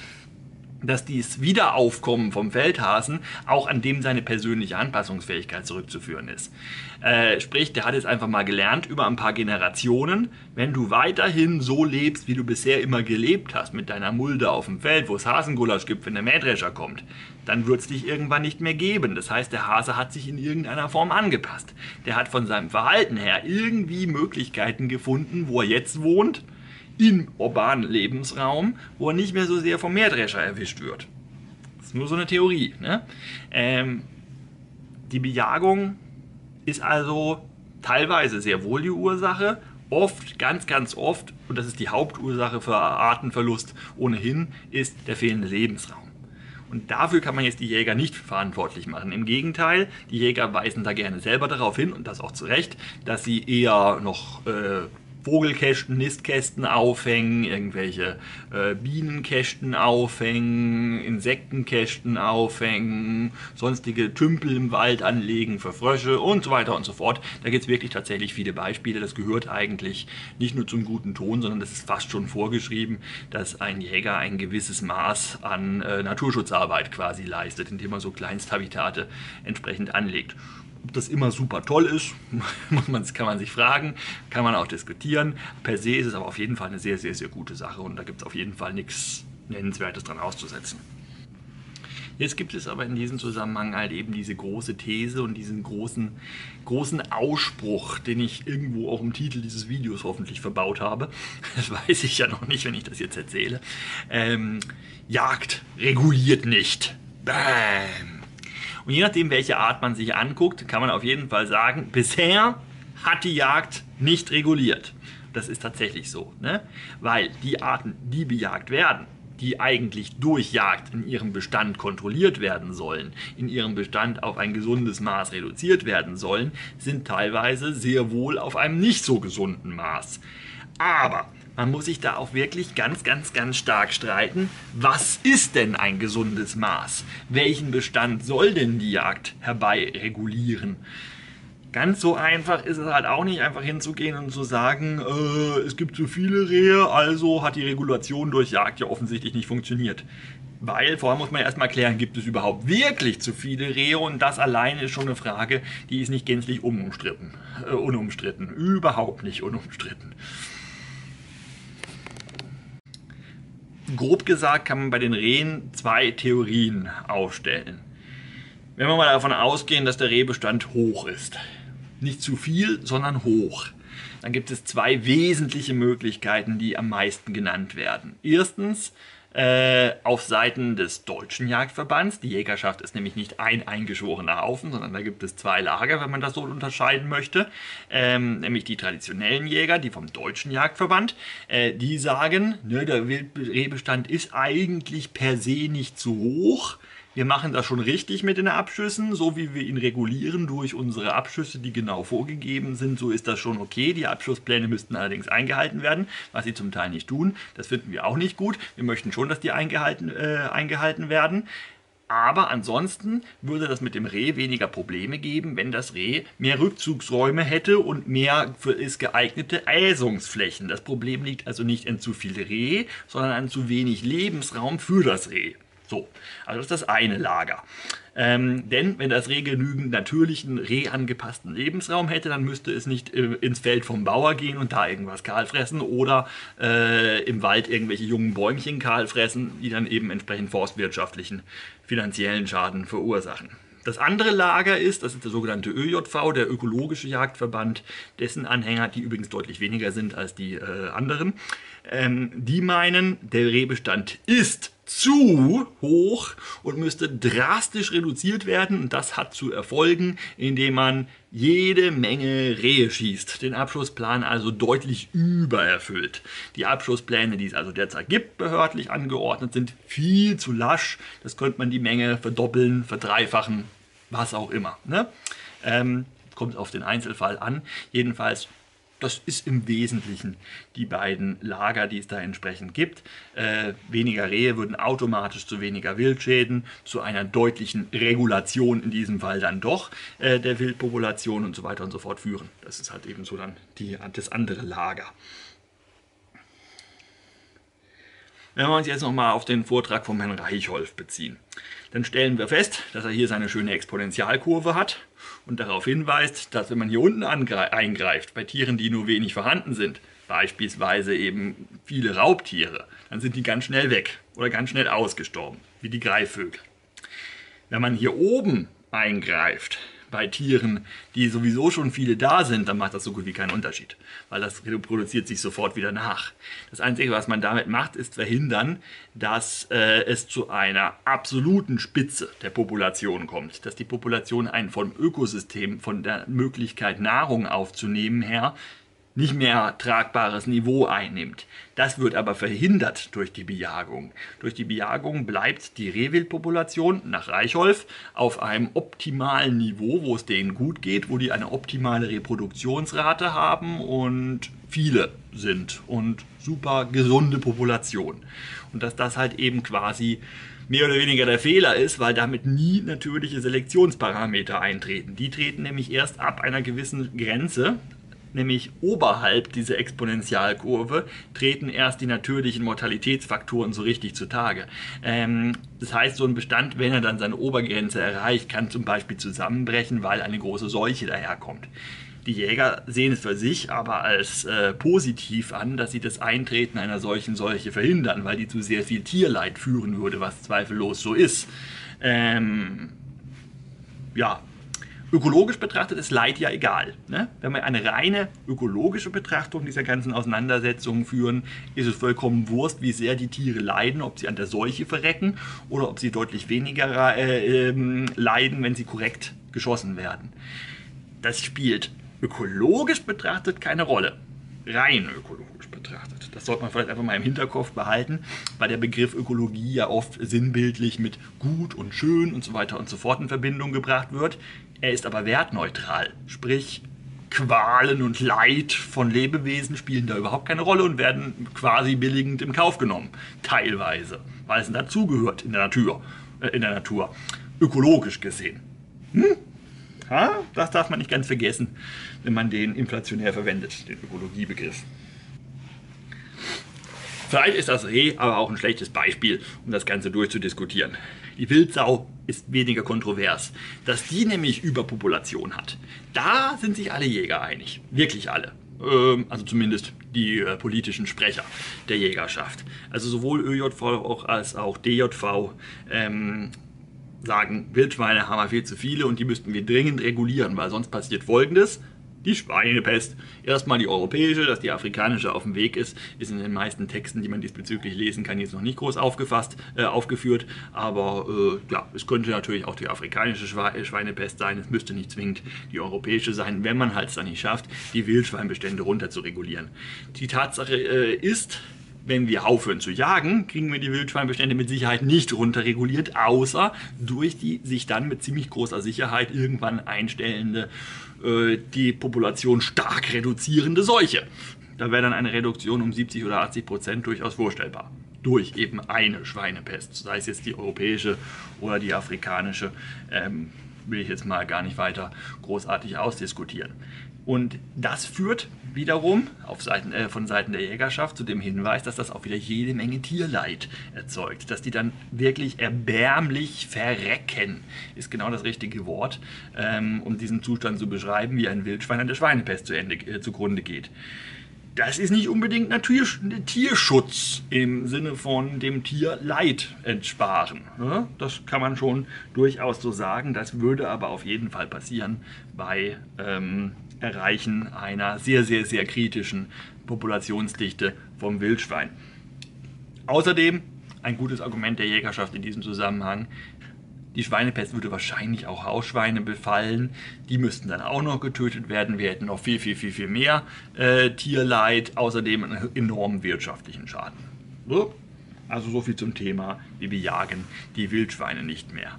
dass dieses Wiederaufkommen vom Feldhasen auch an dem seine persönliche Anpassungsfähigkeit zurückzuführen ist. Äh, sprich, der hat jetzt einfach mal gelernt über ein paar Generationen, wenn du weiterhin so lebst, wie du bisher immer gelebt hast, mit deiner Mulde auf dem Feld, wo es Hasengulasch gibt, wenn der Mähdrescher kommt, dann wird es dich irgendwann nicht mehr geben. Das heißt, der Hase hat sich in irgendeiner Form angepasst. Der hat von seinem Verhalten her irgendwie Möglichkeiten gefunden, wo er jetzt wohnt, im urbanen Lebensraum, wo er nicht mehr so sehr vom Mähdrescher erwischt wird. Das ist nur so eine Theorie. Ne? Ähm, die Bejagung ist also teilweise sehr wohl die Ursache oft, ganz, ganz oft, und das ist die Hauptursache für Artenverlust ohnehin, ist der fehlende Lebensraum. Und dafür kann man jetzt die Jäger nicht verantwortlich machen. Im Gegenteil, die Jäger weisen da gerne selber darauf hin, und das auch zu Recht, dass sie eher noch äh, Vogelkästen, Nistkästen aufhängen, irgendwelche äh, Bienenkästen aufhängen, Insektenkästen aufhängen, sonstige Tümpel im Wald anlegen für Frösche und so weiter und so fort. Da gibt es wirklich tatsächlich viele Beispiele. Das gehört eigentlich nicht nur zum guten Ton, sondern das ist fast schon vorgeschrieben, dass ein Jäger ein gewisses Maß an äh, Naturschutzarbeit quasi leistet, indem er so Kleinsthabitate entsprechend anlegt. Ob das immer super toll ist, kann man sich fragen, kann man auch diskutieren. Per se ist es aber auf jeden Fall eine sehr, sehr, sehr gute Sache und da gibt es auf jeden Fall nichts Nennenswertes dran auszusetzen. Jetzt gibt es aber in diesem Zusammenhang halt eben diese große These und diesen großen, großen Ausspruch, den ich irgendwo auch im Titel dieses Videos hoffentlich verbaut habe. Das weiß ich ja noch nicht, wenn ich das jetzt erzähle. Ähm, Jagd reguliert nicht. Bam! Und je nachdem, welche Art man sich anguckt, kann man auf jeden Fall sagen, bisher hat die Jagd nicht reguliert. Das ist tatsächlich so, ne? Weil die Arten, die bejagt werden, die eigentlich durch Jagd in ihrem Bestand kontrolliert werden sollen, in ihrem Bestand auf ein gesundes Maß reduziert werden sollen, sind teilweise sehr wohl auf einem nicht so gesunden Maß. Aber man muss sich da auch wirklich ganz, ganz, ganz stark streiten. Was ist denn ein gesundes Maß? Welchen Bestand soll denn die Jagd herbei regulieren? Ganz so einfach ist es halt auch nicht, einfach hinzugehen und zu sagen, äh, es gibt zu viele Rehe, also hat die Regulation durch Jagd ja offensichtlich nicht funktioniert. Weil vorher muss man erstmal klären, gibt es überhaupt wirklich zu viele Rehe, und das alleine ist schon eine Frage, die ist nicht gänzlich unumstritten. Äh, unumstritten. Überhaupt nicht unumstritten. Grob gesagt kann man bei den Rehen zwei Theorien aufstellen. Wenn wir mal davon ausgehen, dass der Rehbestand hoch ist, nicht zu viel, sondern hoch, dann gibt es zwei wesentliche Möglichkeiten, die am meisten genannt werden. Erstens, äh, auf Seiten des Deutschen Jagdverbands. Die Jägerschaft ist nämlich nicht ein eingeschworener Haufen, sondern da gibt es zwei Lager, wenn man das so unterscheiden möchte. Ähm, nämlich die traditionellen Jäger, die vom Deutschen Jagdverband, äh, die sagen, ne, der Rehbestand ist eigentlich per se nicht zu hoch. Wir machen das schon richtig mit den Abschüssen, so wie wir ihn regulieren durch unsere Abschüsse, die genau vorgegeben sind, so ist das schon okay. Die Abschusspläne müssten allerdings eingehalten werden, was sie zum Teil nicht tun. Das finden wir auch nicht gut. Wir möchten schon, dass die eingehalten, äh, eingehalten werden. Aber ansonsten würde das mit dem Reh weniger Probleme geben, wenn das Reh mehr Rückzugsräume hätte und mehr für es geeignete Äsungsflächen. Das Problem liegt also nicht an zu viel Reh, sondern an zu wenig Lebensraum für das Reh. So, also das ist das eine Lager. Ähm, denn wenn das Reh genügend natürlichen, rehangepassten Lebensraum hätte, dann müsste es nicht äh, ins Feld vom Bauer gehen und da irgendwas kahl fressen oder äh, im Wald irgendwelche jungen Bäumchen kahl fressen, die dann eben entsprechend forstwirtschaftlichen, finanziellen Schaden verursachen. Das andere Lager ist, das ist der sogenannte Ö J V, der Ökologische Jagdverband, dessen Anhänger, die übrigens deutlich weniger sind als die äh, anderen, ähm, die meinen, der Rehbestand ist zu hoch und müsste drastisch reduziert werden, und das hat zu erfolgen, indem man jede Menge Rehe schießt, den Abschussplan also deutlich übererfüllt. Die Abschusspläne, die es also derzeit gibt, behördlich angeordnet, sind viel zu lasch. Das könnte man die Menge verdoppeln, verdreifachen, was auch immer. Ne? Ähm, kommt auf den Einzelfall an. Jedenfalls, das ist im Wesentlichen die beiden Lager, die es da entsprechend gibt. Äh, weniger Rehe würden automatisch zu weniger Wildschäden, zu einer deutlichen Regulation in diesem Fall dann doch äh, der Wildpopulation und so weiter und so fort führen. Das ist halt eben so dann die, das andere Lager. Wenn wir uns jetzt nochmal auf den Vortrag von Herrn Reichholf beziehen, dann stellen wir fest, dass er hier seine schöne Exponentialkurve hat und darauf hinweist, dass wenn man hier unten eingreift, bei Tieren, die nur wenig vorhanden sind, beispielsweise eben viele Raubtiere, dann sind die ganz schnell weg oder ganz schnell ausgestorben, wie die Greifvögel. Wenn man hier oben eingreift, bei Tieren, die sowieso schon viele da sind, dann macht das so gut wie keinen Unterschied, weil das reproduziert sich sofort wieder nach. Das Einzige, was man damit macht, ist verhindern, dass äh, es zu einer absoluten Spitze der Population kommt, dass die Population ein vom Ökosystem, von der Möglichkeit Nahrung aufzunehmen her, nicht mehr tragbares Niveau einnimmt. Das wird aber verhindert durch die Bejagung. Durch die Bejagung bleibt die Rehwildpopulation nach Reichholf auf einem optimalen Niveau, wo es denen gut geht, wo die eine optimale Reproduktionsrate haben und viele sind und super gesunde Population. Und dass das halt eben quasi mehr oder weniger der Fehler ist, weil damit nie natürliche Selektionsparameter eintreten. Die treten nämlich erst ab einer gewissen Grenze, nämlich oberhalb dieser Exponentialkurve, treten erst die natürlichen Mortalitätsfaktoren so richtig zutage. Ähm, das heißt, so ein Bestand, wenn er dann seine Obergrenze erreicht, kann zum Beispiel zusammenbrechen, weil eine große Seuche daherkommt. Die Jäger sehen es für sich aber als äh, positiv an, dass sie das Eintreten einer solchen Seuche verhindern, weil die zu sehr viel Tierleid führen würde, was zweifellos so ist. Ähm, ja, ökologisch betrachtet ist Leid ja egal. Ne? Wenn wir eine reine ökologische Betrachtung dieser ganzen Auseinandersetzungen führen, ist es vollkommen Wurst, wie sehr die Tiere leiden, ob sie an der Seuche verrecken oder ob sie deutlich weniger äh, äh, leiden, wenn sie korrekt geschossen werden. Das spielt ökologisch betrachtet keine Rolle. Rein ökologisch betrachtet. Das sollte man vielleicht einfach mal im Hinterkopf behalten, weil der Begriff Ökologie ja oft sinnbildlich mit gut und schön und so weiter und so fort in Verbindung gebracht wird. Er ist aber wertneutral, sprich Qualen und Leid von Lebewesen spielen da überhaupt keine Rolle und werden quasi billigend im Kauf genommen, teilweise, weil es dazugehört in der Natur, äh, in der Natur, ökologisch gesehen. Hm? Ha? Das darf man nicht ganz vergessen, wenn man den inflationär verwendet, den Ökologiebegriff. Vielleicht ist das Reh aber auch ein schlechtes Beispiel, um das Ganze durchzudiskutieren. Die Wildsau ist weniger kontrovers. Dass die nämlich Überpopulation hat, da sind sich alle Jäger einig. Wirklich alle. Ähm, also zumindest die äh, politischen Sprecher der Jägerschaft. Also sowohl ÖJV als auch DJV ähm, sagen, Wildschweine haben wir viel zu viele und die müssten wir dringend regulieren, weil sonst passiert Folgendes. Die Schweinepest. Erstmal die europäische, dass die afrikanische auf dem Weg ist, ist in den meisten Texten, die man diesbezüglich lesen kann, jetzt noch nicht groß aufgefasst, äh, aufgeführt. Aber äh, ja, es könnte natürlich auch die afrikanische Schweinepest sein. Es müsste nicht zwingend die europäische sein, wenn man halt es dann nicht schafft, die Wildschweinbestände runter zu regulieren. Die Tatsache äh, ist, wenn wir aufhören zu jagen, kriegen wir die Wildschweinbestände mit Sicherheit nicht runterreguliert, außer durch die sich dann mit ziemlich großer Sicherheit irgendwann einstellende, äh, die Population stark reduzierende Seuche. Da wäre dann eine Reduktion um siebzig oder achtzig Prozent durchaus vorstellbar. Durch eben eine Schweinepest, sei es jetzt die europäische oder die afrikanische, ähm, will ich jetzt mal gar nicht weiter großartig ausdiskutieren. Und das führt wiederum auf Seiten, äh, von Seiten der Jägerschaft zu dem Hinweis, dass das auch wieder jede Menge Tierleid erzeugt. Dass die dann wirklich erbärmlich verrecken, ist genau das richtige Wort, ähm, um diesen Zustand zu beschreiben, wie ein Wildschwein an der Schweinepest zu Ende, äh, zugrunde geht. Das ist nicht unbedingt Natur, Tierschutz im Sinne von dem Tier Leid entsparen. Ja, das kann man schon durchaus so sagen. Das würde aber auf jeden Fall passieren bei ähm, Erreichen einer sehr, sehr, sehr kritischen Populationsdichte vom Wildschwein. Außerdem ein gutes Argument der Jägerschaft in diesem Zusammenhang: Die Schweinepest würde wahrscheinlich auch Hausschweine befallen. Die müssten dann auch noch getötet werden. Wir hätten noch viel, viel, viel, viel mehr äh, Tierleid. Außerdem einen enormen wirtschaftlichen Schaden. So. Also so viel zum Thema, wir bejagen die Wildschweine nicht mehr.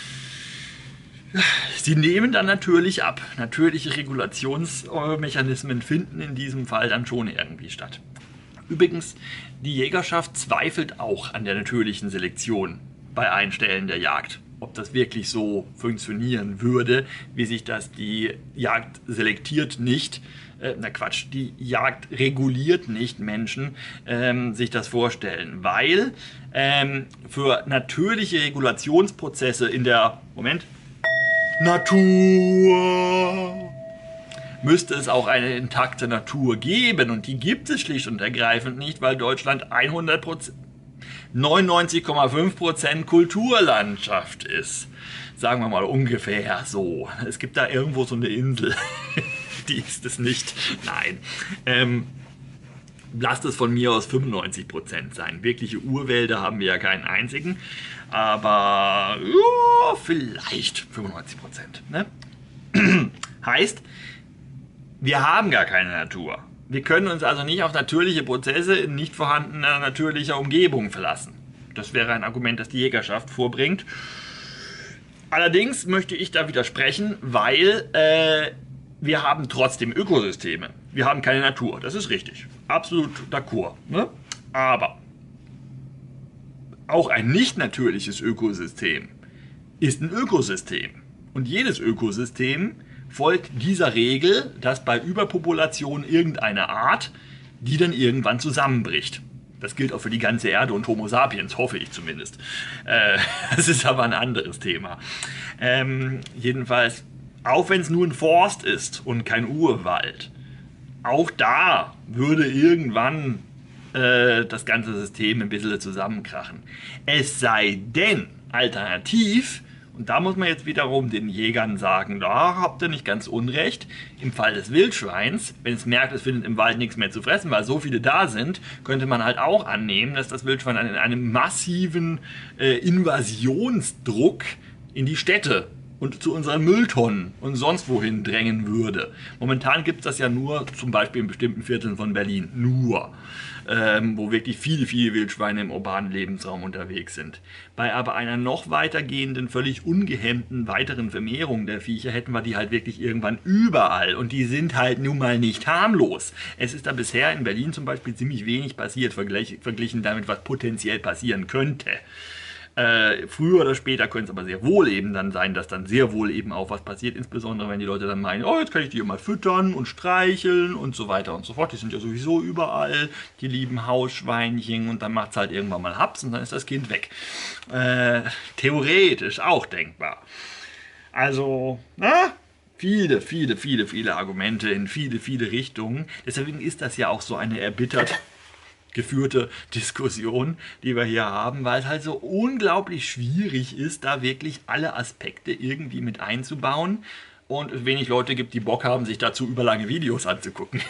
Sie nehmen dann natürlich ab. Natürliche Regulationsmechanismen finden in diesem Fall dann schon irgendwie statt. Übrigens, die Jägerschaft zweifelt auch an der natürlichen Selektion bei Einstellen der Jagd. Ob das wirklich so funktionieren würde, wie sich das die Jagd selektiert nicht, äh, na Quatsch, die Jagd reguliert nicht Menschen, ähm, sich das vorstellen. Weil ähm, für natürliche Regulationsprozesse in der, Moment, Natur müsste es auch eine intakte Natur geben. Und die gibt es schlicht und ergreifend nicht, weil Deutschland hundert Prozent, neunundneunzig Komma fünf Prozent Kulturlandschaft ist. Sagen wir mal ungefähr so. Es gibt da irgendwo so eine Insel. Die ist es nicht. Nein. Ähm, lasst es von mir aus fünfundneunzig Prozent sein. Wirkliche Urwälder haben wir ja keinen einzigen. Aber ja, vielleicht fünfundneunzig Prozent. Ne? Heißt, wir haben gar keine Natur. Wir können uns also nicht auf natürliche Prozesse in nicht vorhandener natürlicher Umgebung verlassen. Das wäre ein Argument, das die Jägerschaft vorbringt. Allerdings möchte ich da widersprechen, weil äh, wir haben trotzdem Ökosysteme. Wir haben keine Natur, das ist richtig. Absolut d'accord. Ne? Aber auch ein nicht natürliches Ökosystem ist ein Ökosystem. Und jedes Ökosystem folgt dieser Regel, dass bei Überpopulation irgendeiner Art, die dann irgendwann zusammenbricht. Das gilt auch für die ganze Erde und Homo sapiens, hoffe ich zumindest. Äh, das ist aber ein anderes Thema. Ähm, jedenfalls, auch wenn es nur ein Forst ist und kein Urwald, auch da würde irgendwann äh, das ganze System ein bisschen zusammenkrachen. Es sei denn, alternativ, und da muss man jetzt wiederum den Jägern sagen, da habt ihr nicht ganz unrecht, im Fall des Wildschweins, wenn es merkt, es findet im Wald nichts mehr zu fressen, weil so viele da sind, könnte man halt auch annehmen, dass das Wildschwein in einem massiven äh, Invasionsdruck in die Städte und zu unseren Mülltonnen und sonst wohin drängen würde. Momentan gibt es das ja nur, zum Beispiel in bestimmten Vierteln von Berlin, nur. Ähm, wo wirklich viele, viele Wildschweine im urbanen Lebensraum unterwegs sind. Bei aber einer noch weitergehenden, völlig ungehemmten weiteren Vermehrung der Viecher hätten wir die halt wirklich irgendwann überall. Und die sind halt nun mal nicht harmlos. Es ist da bisher in Berlin zum Beispiel ziemlich wenig passiert, verglichen damit, was potenziell passieren könnte. Äh, früher oder später könnte es aber sehr wohl eben dann sein, dass dann sehr wohl eben auch was passiert, insbesondere wenn die Leute dann meinen, oh, jetzt kann ich die mal füttern und streicheln und so weiter und so fort. Die sind ja sowieso überall, die lieben Hausschweinchen, und dann macht es halt irgendwann mal Haps und dann ist das Kind weg. Äh, theoretisch auch denkbar. Also, na? Viele, viele, viele, viele Argumente in viele, viele Richtungen. Deswegen ist das ja auch so eine erbittert geführte Diskussion, die wir hier haben, weil es halt so unglaublich schwierig ist, da wirklich alle Aspekte irgendwie mit einzubauen und es wenig Leute gibt, die Bock haben, sich dazu überlange Videos anzugucken.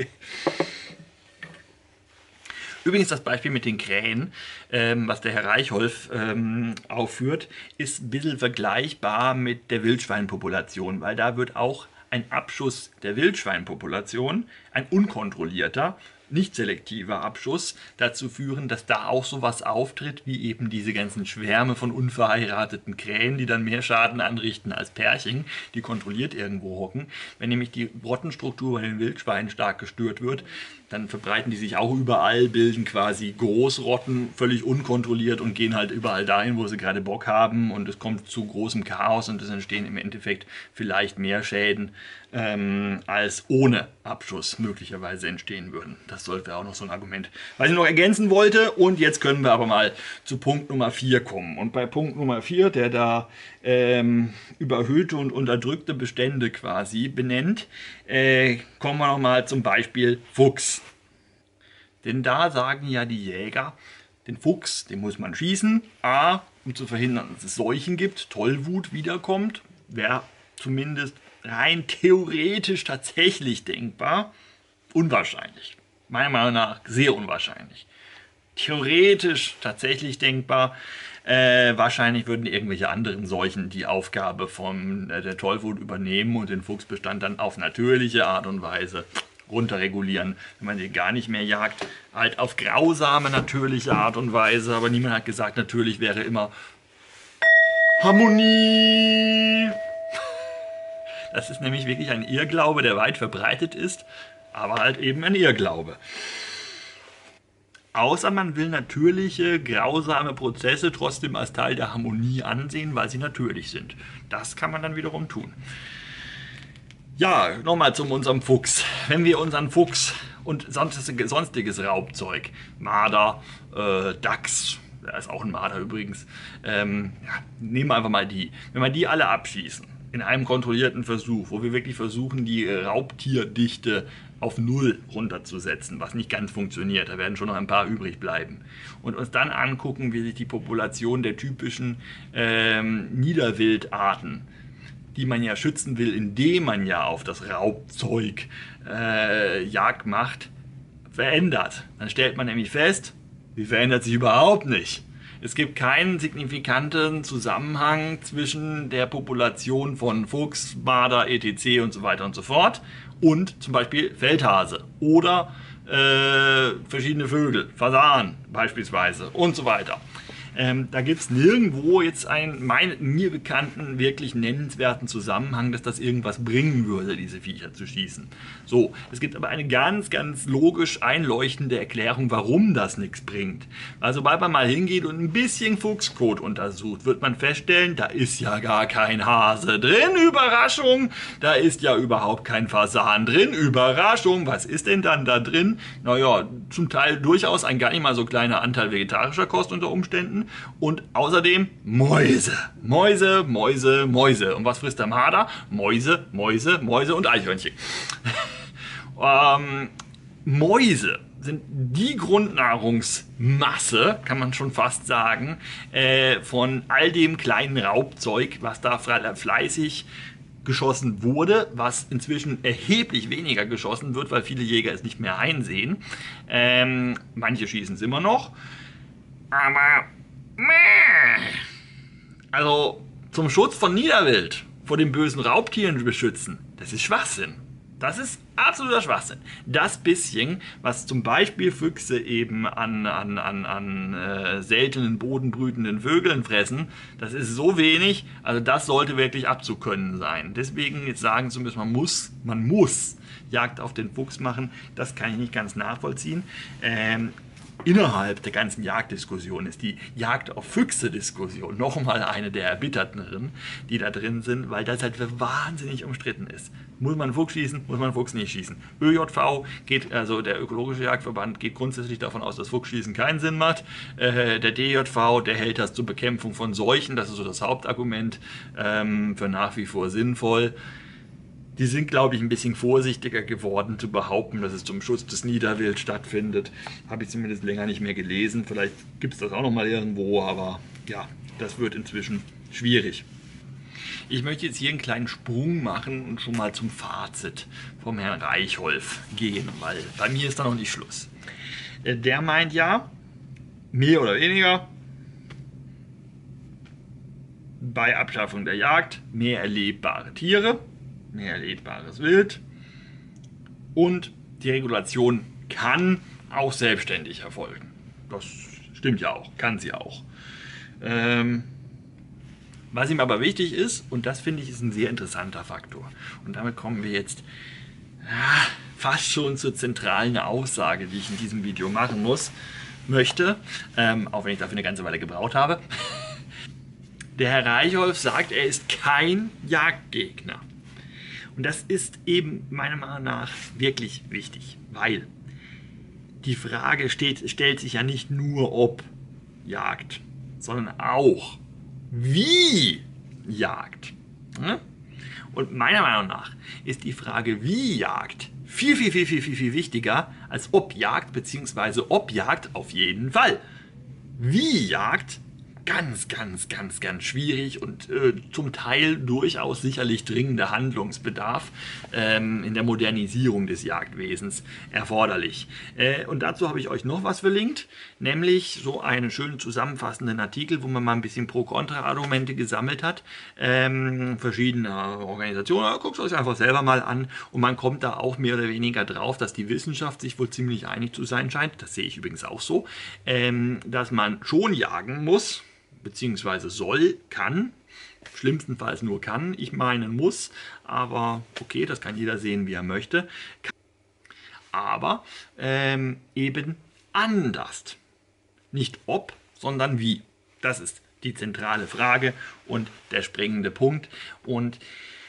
Übrigens das Beispiel mit den Krähen, ähm, was der Herr Reichholf ähm, aufführt, ist ein bisschen vergleichbar mit der Wildschweinpopulation, weil da wird auch ein Abschuss der Wildschweinpopulation, ein unkontrollierter, nicht selektiver Abschuss, dazu führen, dass da auch sowas auftritt, wie eben diese ganzen Schwärme von unverheirateten Krähen, die dann mehr Schaden anrichten als Pärchen, die kontrolliert irgendwo hocken. Wenn nämlich die Rottenstruktur bei den Wildschweinen stark gestört wird, dann verbreiten die sich auch überall, bilden quasi Großrotten, völlig unkontrolliert und gehen halt überall dahin, wo sie gerade Bock haben, und es kommt zu großem Chaos und es entstehen im Endeffekt vielleicht mehr Schäden, ähm, als ohne Abschuss möglicherweise entstehen würden. Das sollte auch noch so ein Argument, was ich noch ergänzen wollte. Und jetzt können wir aber mal zu Punkt Nummer vier kommen. Und bei Punkt Nummer vier, der da ähm, überhöhte und unterdrückte Bestände quasi benennt, äh, kommen wir nochmal zum Beispiel Fuchs. Denn da sagen ja die Jäger, den Fuchs, den muss man schießen, a, um zu verhindern, dass es Seuchen gibt, Tollwut wiederkommt, wäre zumindest rein theoretisch tatsächlich denkbar, unwahrscheinlich. Meiner Meinung nach sehr unwahrscheinlich. Theoretisch tatsächlich denkbar, äh, wahrscheinlich würden irgendwelche anderen Seuchen die Aufgabe von äh, der Tollwut übernehmen und den Fuchsbestand dann auf natürliche Art und Weise runterregulieren, wenn man den gar nicht mehr jagt. Halt auf grausame, natürliche Art und Weise, aber niemand hat gesagt, natürlich wäre immer Harmonie. Das ist nämlich wirklich ein Irrglaube, der weit verbreitet ist, aber halt eben ein Irrglaube. Außer man will natürliche, grausame Prozesse trotzdem als Teil der Harmonie ansehen, weil sie natürlich sind. Das kann man dann wiederum tun. Ja, nochmal zu unserem Fuchs. Wenn wir unseren Fuchs und sonstiges, sonstiges Raubzeug, Marder, äh, Dachs, da ist auch ein Marder übrigens, ähm, ja, nehmen wir einfach mal die. Wenn wir die alle abschießen, in einem kontrollierten Versuch, wo wir wirklich versuchen, die Raubtierdichte auf Null runterzusetzen, was nicht ganz funktioniert, da werden schon noch ein paar übrig bleiben, und uns dann angucken, wie sich die Population der typischen ähm, Niederwildarten, die man ja schützen will, indem man ja auf das Raubzeug äh, Jagd macht, verändert. Dann stellt man nämlich fest, sie verändert sich überhaupt nicht. Es gibt keinen signifikanten Zusammenhang zwischen der Population von Fuchs, Marder, et cetera und so weiter und so fort und zum Beispiel Feldhase oder äh, verschiedene Vögel, Fasan beispielsweise und so weiter. Ähm, da gibt es nirgendwo jetzt einen mein, mir bekannten, wirklich nennenswerten Zusammenhang, dass das irgendwas bringen würde, diese Viecher zu schießen. So, es gibt aber eine ganz, ganz logisch einleuchtende Erklärung, warum das nichts bringt. Weil sobald man mal hingeht und ein bisschen Fuchskot untersucht, wird man feststellen, da ist ja gar kein Hase drin, Überraschung, da ist ja überhaupt kein Fasan drin, Überraschung, was ist denn dann da drin? Naja, zum Teil durchaus ein gar nicht mal so kleiner Anteil vegetarischer Kost unter Umständen. Und außerdem Mäuse. Mäuse, Mäuse, Mäuse. Und was frisst der Marder? Mäuse, Mäuse, Mäuse und Eichhörnchen. ähm, Mäuse sind die Grundnahrungsmasse, kann man schon fast sagen, äh, von all dem kleinen Raubzeug, was da fleißig geschossen wurde, was inzwischen erheblich weniger geschossen wird, weil viele Jäger es nicht mehr einsehen. Ähm, manche schießen es immer noch. Aber also zum Schutz von Niederwild vor den bösen Raubtieren beschützen, das ist Schwachsinn. Das ist absoluter Schwachsinn. Das bisschen, was zum Beispiel Füchse eben an, an, an, an äh, seltenen bodenbrütenden Vögeln fressen, das ist so wenig, also das sollte wirklich abzukönnen sein. Deswegen jetzt sagen zu müssen, man muss, man muss Jagd auf den Fuchs machen, das kann ich nicht ganz nachvollziehen. Ähm, Innerhalb der ganzen Jagddiskussion ist die Jagd auf Füchse-Diskussion nochmal eine der erbitterteren, die da drin sind, weil das halt wahnsinnig umstritten ist. Muss man einen Fuchs schießen, muss man einen Fuchs nicht schießen. Ö J V geht, also der Ökologische Jagdverband, geht grundsätzlich davon aus, dass Fuchsschießen keinen Sinn macht. Äh, der D J V, der hält das zur Bekämpfung von Seuchen, das ist so das Hauptargument, ähm, für nach wie vor sinnvoll. Die sind, glaube ich, ein bisschen vorsichtiger geworden zu behaupten, dass es zum Schutz des Niederwilds stattfindet. Habe ich zumindest länger nicht mehr gelesen. Vielleicht gibt es das auch noch mal irgendwo, aber ja, das wird inzwischen schwierig. Ich möchte jetzt hier einen kleinen Sprung machen und schon mal zum Fazit vom Herrn Reichholf gehen, weil bei mir ist da noch nicht Schluss. Der meint ja, mehr oder weniger, bei Abschaffung der Jagd mehr erlebbare Tiere, mehr erlebbares Wild und die Regulation kann auch selbstständig erfolgen. Das stimmt ja auch, kann sie auch. Ähm, was ihm aber wichtig ist, und das finde ich ist ein sehr interessanter Faktor, und damit kommen wir jetzt ja, fast schon zur zentralen Aussage, die ich in diesem Video machen muss, möchte, ähm, auch wenn ich dafür eine ganze Weile gebraucht habe. Der Herr Reichholf sagt, er ist kein Jagdgegner. Und das ist eben meiner Meinung nach wirklich wichtig, weil die Frage steht, stellt sich ja nicht nur ob Jagd, sondern auch wie Jagd. Und meiner Meinung nach ist die Frage wie Jagd viel, viel, viel, viel, viel, viel wichtiger als ob Jagd, beziehungsweise ob Jagd auf jeden Fall. Wie Jagd ganz, ganz, ganz, ganz schwierig und äh, zum Teil durchaus sicherlich dringender Handlungsbedarf ähm, in der Modernisierung des Jagdwesens erforderlich. Äh, und dazu habe ich euch noch was verlinkt, nämlich so einen schönen zusammenfassenden Artikel, wo man mal ein bisschen Pro-Kontra-Argumente gesammelt hat, ähm, verschiedener Organisationen. Guckt es euch einfach selber mal an und man kommt da auch mehr oder weniger drauf, dass die Wissenschaft sich wohl ziemlich einig zu sein scheint, das sehe ich übrigens auch so, ähm, dass man schon jagen muss, beziehungsweise soll, kann, schlimmstenfalls nur kann, ich meinen muss, aber okay, das kann jeder sehen, wie er möchte, aber ähm, eben anders. Nicht ob, sondern wie. Das ist die zentrale Frage und der springende Punkt und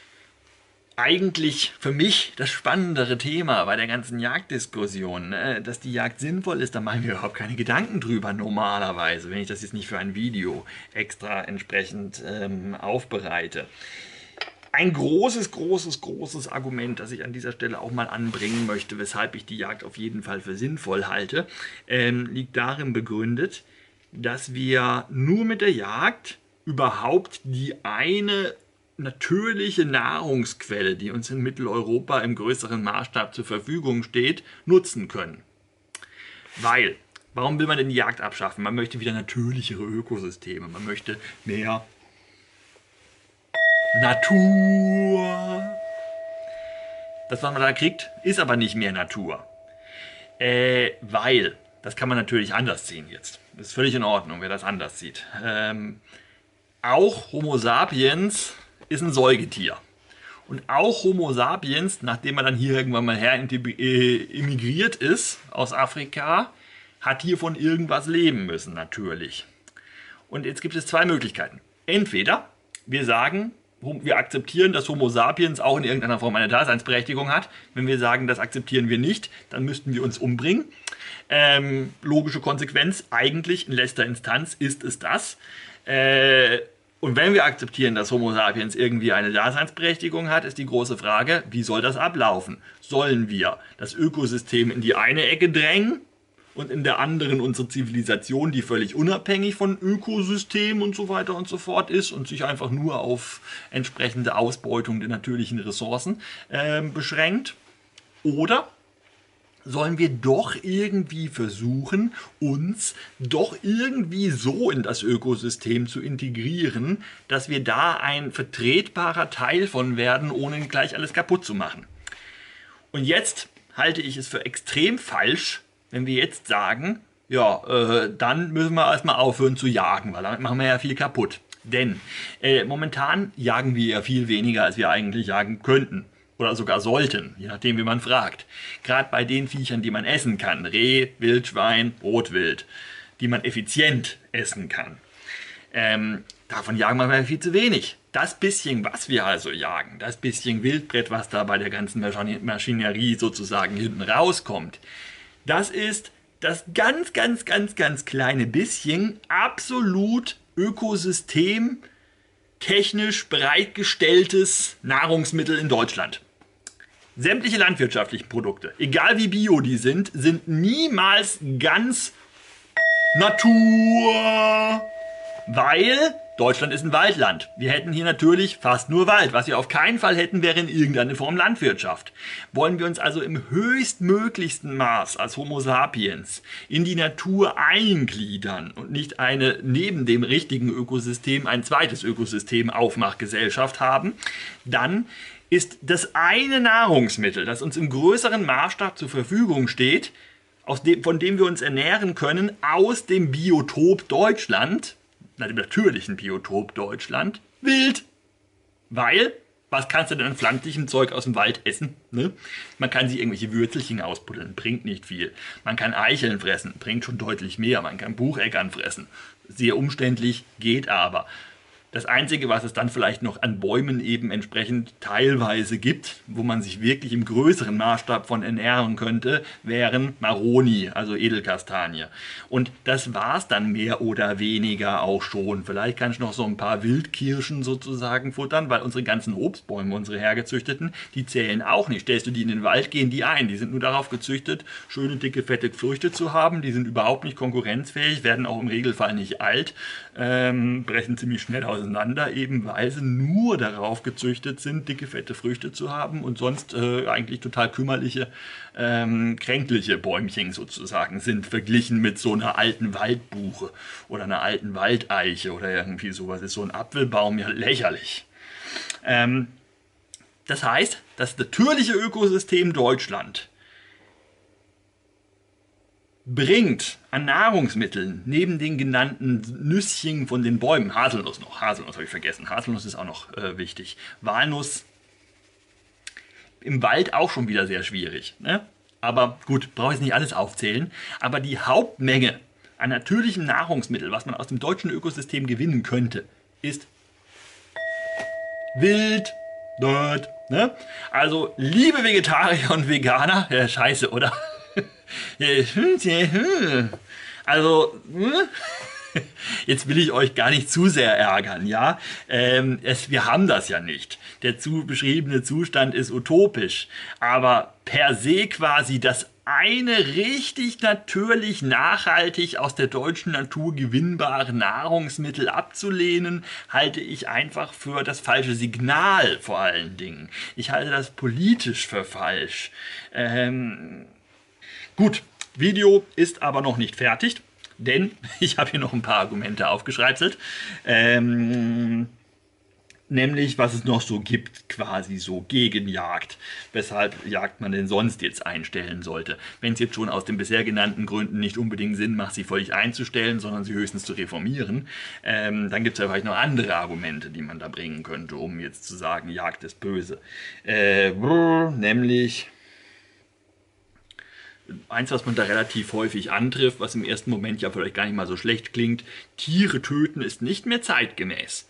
eigentlich für mich das spannendere Thema bei der ganzen Jagddiskussion. Dass die Jagd sinnvoll ist, da mache ich mir überhaupt keine Gedanken drüber normalerweise, wenn ich das jetzt nicht für ein Video extra entsprechend ähm, aufbereite. Ein großes, großes, großes Argument, das ich an dieser Stelle auch mal anbringen möchte, weshalb ich die Jagd auf jeden Fall für sinnvoll halte, ähm, liegt darin begründet, dass wir nur mit der Jagd überhaupt die eine natürliche Nahrungsquelle, die uns in Mitteleuropa im größeren Maßstab zur Verfügung steht, nutzen können. Weil, Warum will man denn die Jagd abschaffen? Man möchte wieder natürlichere Ökosysteme. Man möchte mehr Natur. Das, was man da kriegt, ist aber nicht mehr Natur. Äh, weil, das kann man natürlich anders sehen jetzt. Das ist völlig in Ordnung, wer das anders sieht. Ähm, auch Homo sapiens ist ein Säugetier. Und auch Homo sapiens, nachdem er dann hier irgendwann mal her emigriert ist aus Afrika, hat hiervon irgendwas leben müssen, natürlich. Und jetzt gibt es zwei Möglichkeiten. Entweder wir sagen, wir akzeptieren, dass Homo sapiens auch in irgendeiner Form eine Daseinsberechtigung hat. Wenn wir sagen, das akzeptieren wir nicht, dann müssten wir uns umbringen. Ähm, logische Konsequenz, eigentlich in letzter Instanz ist es das. Äh, und wenn wir akzeptieren, dass Homo sapiens irgendwie eine Daseinsberechtigung hat, ist die große Frage, wie soll das ablaufen? Sollen wir das Ökosystem in die eine Ecke drängen und in der anderen unsere Zivilisation, die völlig unabhängig von Ökosystemen und so weiter und so fort ist und sich einfach nur auf entsprechende Ausbeutung der natürlichen Ressourcen äh, beschränkt? Oder sollen wir doch irgendwie versuchen, uns doch irgendwie so in das Ökosystem zu integrieren, dass wir da ein vertretbarer Teil von werden, ohne gleich alles kaputt zu machen? Und jetzt halte ich es für extrem falsch, wenn wir jetzt sagen, ja, äh, dann müssen wir erstmal aufhören zu jagen, weil damit machen wir ja viel kaputt. Denn äh, momentan jagen wir ja viel weniger, als wir eigentlich jagen könnten. Oder sogar sollten, je nachdem wie man fragt. Gerade bei den Viechern, die man essen kann, Reh, Wildschwein, Rotwild, die man effizient essen kann. Ähm, davon jagen wir viel zu wenig. Das bisschen, was wir also jagen, das bisschen Wildbret, was da bei der ganzen Maschinerie sozusagen hinten rauskommt, das ist das ganz, ganz, ganz, ganz kleine bisschen absolut Ökosystem technisch bereitgestelltes Nahrungsmittel in Deutschland. Sämtliche landwirtschaftlichen Produkte, egal wie bio die sind, sind niemals ganz Natur, weil Deutschland ist ein Waldland. Wir hätten hier natürlich fast nur Wald. Was wir auf keinen Fall hätten, wäre in irgendeiner Form Landwirtschaft. Wollen wir uns also im höchstmöglichsten Maß als Homo sapiens in die Natur eingliedern und nicht eine neben dem richtigen Ökosystem ein zweites Ökosystem Aufmachgesellschaft haben, dann ist das eine Nahrungsmittel, das uns im größeren Maßstab zur Verfügung steht, aus dem, von dem wir uns ernähren können, aus dem Biotop Deutschland, na, dem natürlichen Biotop Deutschland, Wild. Weil, was kannst du denn an pflanzlichem Zeug aus dem Wald essen? Ne? Man kann sich irgendwelche Würzelchen ausbuddeln, bringt nicht viel. Man kann Eicheln fressen, bringt schon deutlich mehr. Man kann Bucheckern fressen, sehr umständlich, geht aber. Das Einzige, was es dann vielleicht noch an Bäumen eben entsprechend teilweise gibt, wo man sich wirklich im größeren Maßstab von ernähren könnte, wären Maroni, also Edelkastanie. Und das war's dann mehr oder weniger auch schon. Vielleicht kann ich noch so ein paar Wildkirschen sozusagen futtern, weil unsere ganzen Obstbäume, unsere hergezüchteten, die zählen auch nicht. Stellst du die in den Wald, gehen die ein. Die sind nur darauf gezüchtet, schöne, dicke, fette Früchte zu haben. Die sind überhaupt nicht konkurrenzfähig, werden auch im Regelfall nicht alt, ähm, brechen ziemlich schnell aus auseinander, eben weil sie nur darauf gezüchtet sind, dicke, fette Früchte zu haben und sonst äh, eigentlich total kümmerliche, ähm, kränkliche Bäumchen sozusagen sind, verglichen mit so einer alten Waldbuche oder einer alten Waldeiche oder irgendwie sowas. Ist so ein Apfelbaum ja lächerlich. Ähm, das heißt, das natürliche Ökosystem Deutschland bringt an Nahrungsmitteln neben den genannten Nüsschen von den Bäumen, Haselnuss noch, Haselnuss habe ich vergessen, Haselnuss ist auch noch äh, wichtig, Walnuss im Wald auch schon wieder sehr schwierig, ne? Aber gut, brauche ich jetzt nicht alles aufzählen, aber die Hauptmenge an natürlichem Nahrungsmittel, was man aus dem deutschen Ökosystem gewinnen könnte, ist Wild, Dirt, ne? Also liebe Vegetarier und Veganer, ja, scheiße, oder? Also, jetzt will ich euch gar nicht zu sehr ärgern, ja. Ähm, es, wir haben das ja nicht. Der zu beschriebene Zustand ist utopisch. Aber per se quasi das eine richtig natürlich nachhaltig aus der deutschen Natur gewinnbare Nahrungsmittel abzulehnen, halte ich einfach für das falsche Signal vor allen Dingen. Ich halte das politisch für falsch. Ähm... Gut, Video ist aber noch nicht fertig, denn ich habe hier noch ein paar Argumente aufgeschreibselt. Ähm, nämlich, was es noch so gibt, quasi so gegen Jagd. Weshalb Jagd man denn sonst jetzt einstellen sollte. Wenn es jetzt schon aus den bisher genannten Gründen nicht unbedingt Sinn macht, sie völlig einzustellen, sondern sie höchstens zu reformieren, ähm, dann gibt es ja vielleicht noch andere Argumente, die man da bringen könnte, um jetzt zu sagen, Jagd ist böse. Äh, nämlich... Eins, was man da relativ häufig antrifft, was im ersten Moment ja vielleicht gar nicht mal so schlecht klingt: Tiere töten ist nicht mehr zeitgemäß.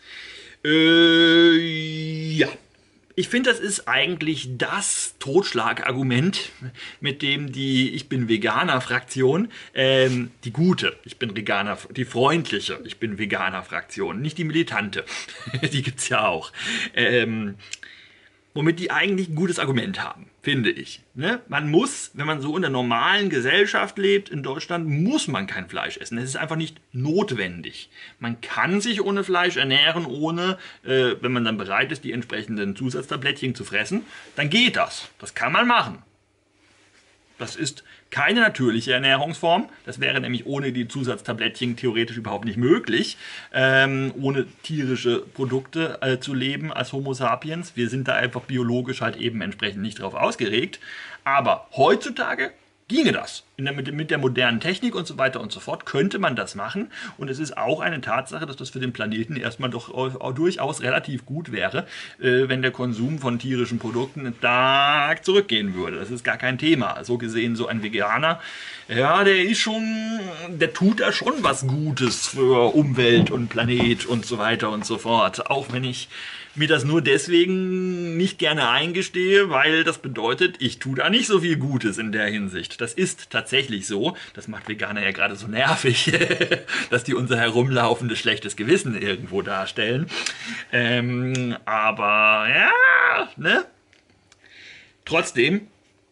Äh, ja. Ich finde, das ist eigentlich das Totschlagargument, mit dem die Ich bin Veganer-Fraktion, ähm, die gute, ich bin Veganer, die freundliche, ich bin Veganer-Fraktion, nicht die militante, die gibt's ja auch, ähm, womit die eigentlich ein gutes Argument haben, finde ich. Ne? Man muss, wenn man so in der normalen Gesellschaft lebt, in Deutschland, muss man kein Fleisch essen. Es ist einfach nicht notwendig. Man kann sich ohne Fleisch ernähren, ohne, äh, wenn man dann bereit ist, die entsprechenden Zusatztablettchen zu fressen, dann geht das. Das kann man machen. Das ist keine natürliche Ernährungsform. Das wäre nämlich ohne die Zusatztablettchen theoretisch überhaupt nicht möglich, ähm, ohne tierische Produkte äh, zu leben als Homo sapiens. Wir sind da einfach biologisch halt eben entsprechend nicht drauf ausgeregt. Aber heutzutage ginge das. In der, mit, mit der modernen Technik und so weiter und so fort könnte man das machen. Und es ist auch eine Tatsache, dass das für den Planeten erstmal doch auch durchaus relativ gut wäre, äh, wenn der Konsum von tierischen Produkten stark zurückgehen würde. Das ist gar kein Thema. So gesehen, so ein Veganer, ja, der ist schon, der tut da schon was Gutes für Umwelt und Planet und so weiter und so fort. Auch wenn ich mir das nur deswegen nicht gerne eingestehe, weil das bedeutet, ich tue da nicht so viel Gutes in der Hinsicht. Das ist tatsächlich so. Das macht Veganer ja gerade so nervig, dass die unser herumlaufendes schlechtes Gewissen irgendwo darstellen. Ähm, aber ja, ne? Trotzdem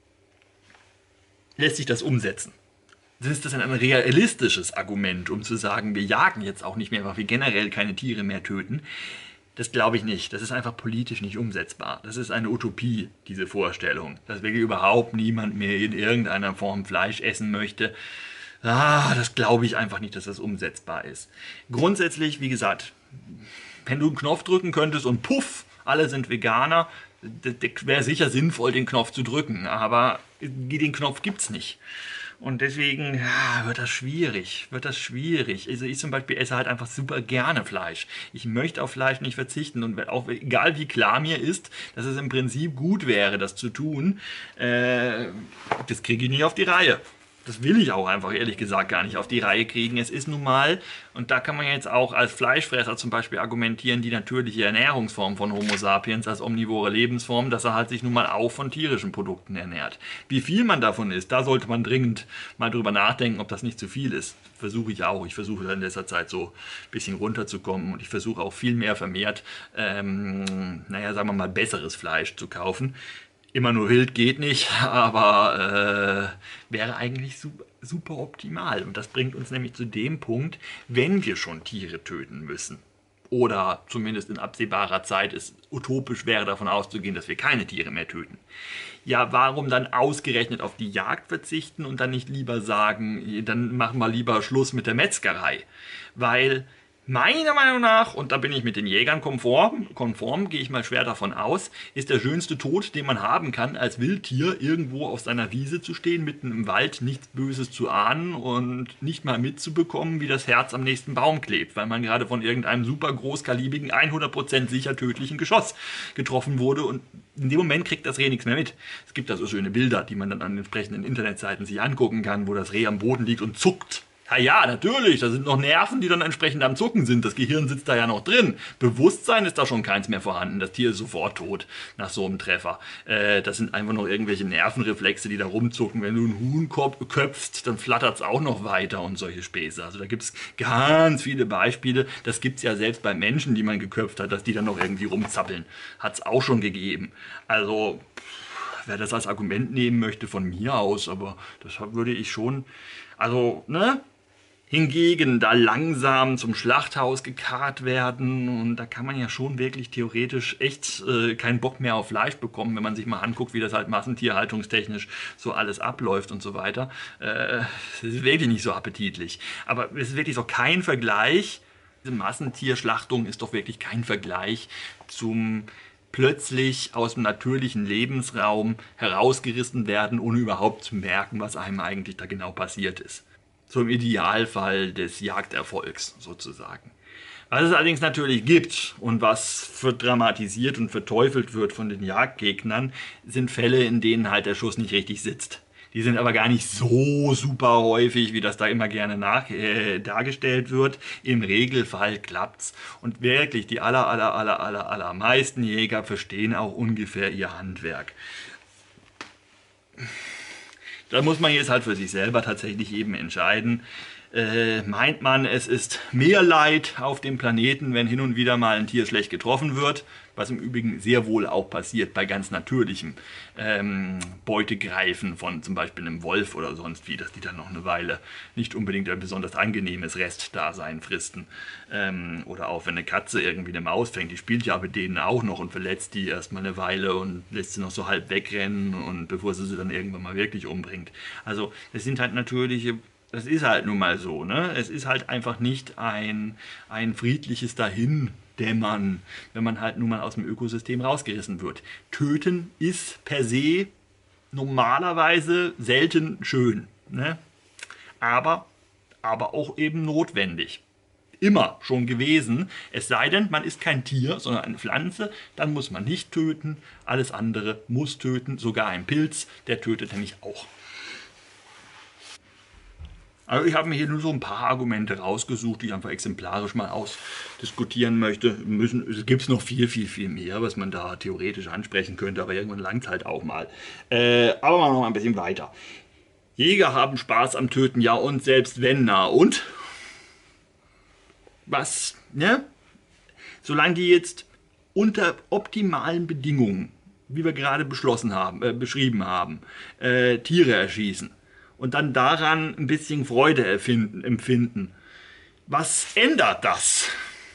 lässt sich das umsetzen. Ist das ein realistisches Argument, um zu sagen, wir jagen jetzt auch nicht mehr, weil wir generell keine Tiere mehr töten? Das glaube ich nicht. Das ist einfach politisch nicht umsetzbar. Das ist eine Utopie, diese Vorstellung. Dass wirklich überhaupt niemand mehr in irgendeiner Form Fleisch essen möchte. Ah, das glaube ich einfach nicht, dass das umsetzbar ist. Grundsätzlich, wie gesagt, wenn du einen Knopf drücken könntest und puff, alle sind Veganer, wäre sicher sinnvoll, den Knopf zu drücken. Aber den Knopf gibt es nicht. Und deswegen ja, wird das schwierig, wird das schwierig. Also ich zum Beispiel esse halt einfach super gerne Fleisch. Ich möchte auf Fleisch nicht verzichten und auch egal wie klar mir ist, dass es im Prinzip gut wäre, das zu tun, äh, das kriege ich nicht auf die Reihe. Das will ich auch einfach ehrlich gesagt gar nicht auf die Reihe kriegen. Es ist nun mal, und da kann man jetzt auch als Fleischfresser zum Beispiel argumentieren, die natürliche Ernährungsform von Homo sapiens als omnivore Lebensform, dass er halt sich nun mal auch von tierischen Produkten ernährt. Wie viel man davon isst, da sollte man dringend mal drüber nachdenken, ob das nicht zu viel ist. Versuche ich auch. Ich versuche in letzter Zeit so ein bisschen runterzukommen und ich versuche auch viel mehr vermehrt, ähm, naja, sagen wir mal, besseres Fleisch zu kaufen. Immer nur wild geht nicht, aber äh, wäre eigentlich super, super optimal. Und das bringt uns nämlich zu dem Punkt, wenn wir schon Tiere töten müssen, oder zumindest in absehbarer Zeit es utopisch wäre, davon auszugehen, dass wir keine Tiere mehr töten. Ja, warum dann ausgerechnet auf die Jagd verzichten und dann nicht lieber sagen, dann machen wir lieber Schluss mit der Metzgerei? Weil meiner Meinung nach, und da bin ich mit den Jägern konform, konform, gehe ich mal schwer davon aus, ist der schönste Tod, den man haben kann, als Wildtier irgendwo auf seiner Wiese zu stehen, mitten im Wald, nichts Böses zu ahnen und nicht mal mitzubekommen, wie das Herz am nächsten Baum klebt, weil man gerade von irgendeinem super großkalibrigen, hundert Prozent sicher tödlichen Geschoss getroffen wurde und in dem Moment kriegt das Reh nichts mehr mit. Es gibt da so schöne Bilder, die man dann an entsprechenden Internetseiten sich angucken kann, wo das Reh am Boden liegt und zuckt. Ja, ja, natürlich, da sind noch Nerven, die dann entsprechend am Zucken sind. Das Gehirn sitzt da ja noch drin. Bewusstsein ist da schon keins mehr vorhanden. Das Tier ist sofort tot nach so einem Treffer. Äh, das sind einfach noch irgendwelche Nervenreflexe, die da rumzucken. Wenn du einen Huhn köpfst, dann flattert es auch noch weiter und solche Späße. Also da gibt es ganz viele Beispiele. Das gibt es ja selbst bei Menschen, die man geköpft hat, dass die dann noch irgendwie rumzappeln. Hat es auch schon gegeben. Also wer das als Argument nehmen möchte, von mir aus, aber das würde ich schon, also, ne? hingegen da langsam zum Schlachthaus gekarrt werden und da kann man ja schon wirklich theoretisch echt äh, keinen Bock mehr auf Fleisch bekommen, wenn man sich mal anguckt, wie das halt massentierhaltungstechnisch so alles abläuft und so weiter. Äh, das ist wirklich nicht so appetitlich. Aber es ist wirklich so kein Vergleich. Diese Massentierschlachtung ist doch wirklich kein Vergleich zum plötzlich aus dem natürlichen Lebensraum herausgerissen werden, ohne überhaupt zu merken, was einem eigentlich da genau passiert ist. So im Idealfall des Jagderfolgs sozusagen. Was es allerdings natürlich gibt und was verdramatisiert und verteufelt wird von den Jagdgegnern, sind Fälle, in denen halt der Schuss nicht richtig sitzt. Die sind aber gar nicht so super häufig, wie das da immer gerne nach, äh, dargestellt wird. Im Regelfall klappt's. Und wirklich, die aller, aller, aller, aller, aller meisten Jäger verstehen auch ungefähr ihr Handwerk. Da muss man jetzt halt für sich selber tatsächlich eben entscheiden. Äh, meint man, es ist mehr Leid auf dem Planeten, wenn hin und wieder mal ein Tier schlecht getroffen wird, was im Übrigen sehr wohl auch passiert bei ganz natürlichem ähm, Beutegreifen von zum Beispiel einem Wolf oder sonst wie, dass die dann noch eine Weile nicht unbedingt ein besonders angenehmes Restdasein fristen. Ähm, oder auch wenn eine Katze irgendwie eine Maus fängt, die spielt ja mit denen auch noch und verletzt die erstmal eine Weile und lässt sie noch so halb wegrennen und bevor sie sie dann irgendwann mal wirklich umbringt. Also das sind halt natürliche. Das ist halt nun mal so, ne? Es ist halt einfach nicht ein, ein friedliches Dahindämmern, wenn man halt nun mal aus dem Ökosystem rausgerissen wird. Töten ist per se normalerweise selten schön, ne? Aber, aber auch eben notwendig. Immer schon gewesen. Es sei denn, man ist kein Tier, sondern eine Pflanze, dann muss man nicht töten. Alles andere muss töten, sogar ein Pilz, der tötet nämlich auch. Also ich habe mir hier nur so ein paar Argumente rausgesucht, die ich einfach exemplarisch mal ausdiskutieren möchte. Müssen, es gibt noch viel, viel, viel mehr, was man da theoretisch ansprechen könnte, aber irgendwann langt es halt auch mal. Äh, aber machen wir noch ein bisschen weiter. Jäger haben Spaß am Töten, ja und selbst wenn, na und? Was, ne? Solange die jetzt unter optimalen Bedingungen, wie wir gerade beschlossen haben, äh, beschrieben haben, äh, Tiere erschießen, und dann daran ein bisschen Freude erfinden, empfinden. Was ändert das?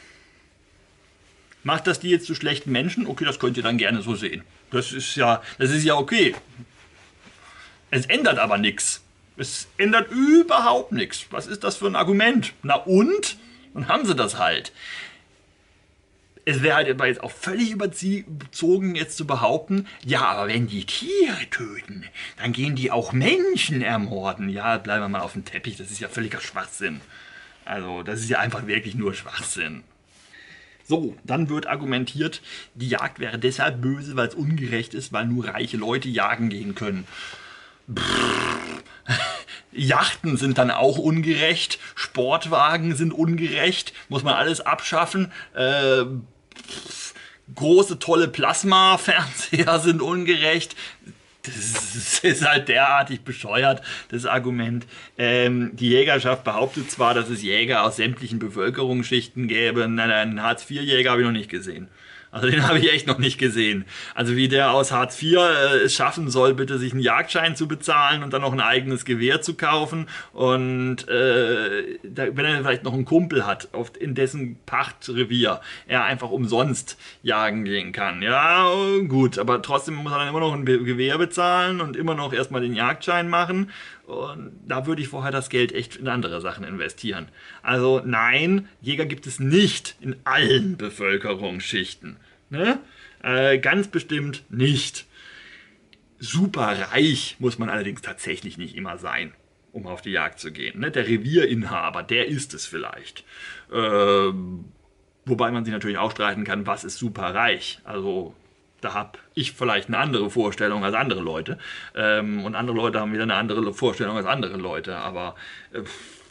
Macht das die jetzt zu schlechten Menschen? Okay, das könnt ihr dann gerne so sehen. Das ist ja, das ist ja okay. Es ändert aber nichts. Es ändert überhaupt nichts. Was ist das für ein Argument? Na und? Dann haben sie das halt. Es wäre halt aber jetzt auch völlig überzogen, jetzt zu behaupten, ja, aber wenn die Tiere töten, dann gehen die auch Menschen ermorden. Ja, bleiben wir mal auf dem Teppich, das ist ja völliger Schwachsinn. Also, das ist ja einfach wirklich nur Schwachsinn. So, dann wird argumentiert, die Jagd wäre deshalb böse, weil es ungerecht ist, weil nur reiche Leute jagen gehen können. Brrr. Yachten sind dann auch ungerecht, Sportwagen sind ungerecht, muss man alles abschaffen. Äh, große, tolle Plasma-Fernseher sind ungerecht. Das ist halt derartig bescheuert, das Argument. Ähm, die Jägerschaft behauptet zwar, dass es Jäger aus sämtlichen Bevölkerungsschichten gäbe. Nein, einen Hartz vier Jäger habe ich noch nicht gesehen. Also den habe ich echt noch nicht gesehen. Also wie der aus Hartz vier äh, es schaffen soll, bitte sich einen Jagdschein zu bezahlen und dann noch ein eigenes Gewehr zu kaufen. Und äh, da, wenn er vielleicht noch einen Kumpel hat, auf, in dessen Pachtrevier er einfach umsonst jagen gehen kann. Ja, gut, aber trotzdem muss er dann immer noch ein Be Gewehr bezahlen und immer noch erstmal den Jagdschein machen. Und da würde ich vorher das Geld echt in andere Sachen investieren. Also nein, Jäger gibt es nicht in allen Bevölkerungsschichten. Ne? Äh, ganz bestimmt nicht. Super reich muss man allerdings tatsächlich nicht immer sein, um auf die Jagd zu gehen. Ne? Der Revierinhaber, der ist es vielleicht. Äh, wobei man sich natürlich auch streiten kann, was ist super reich. Also da habe ich vielleicht eine andere Vorstellung als andere Leute. Ähm, und andere Leute haben wieder eine andere Vorstellung als andere Leute. Aber äh,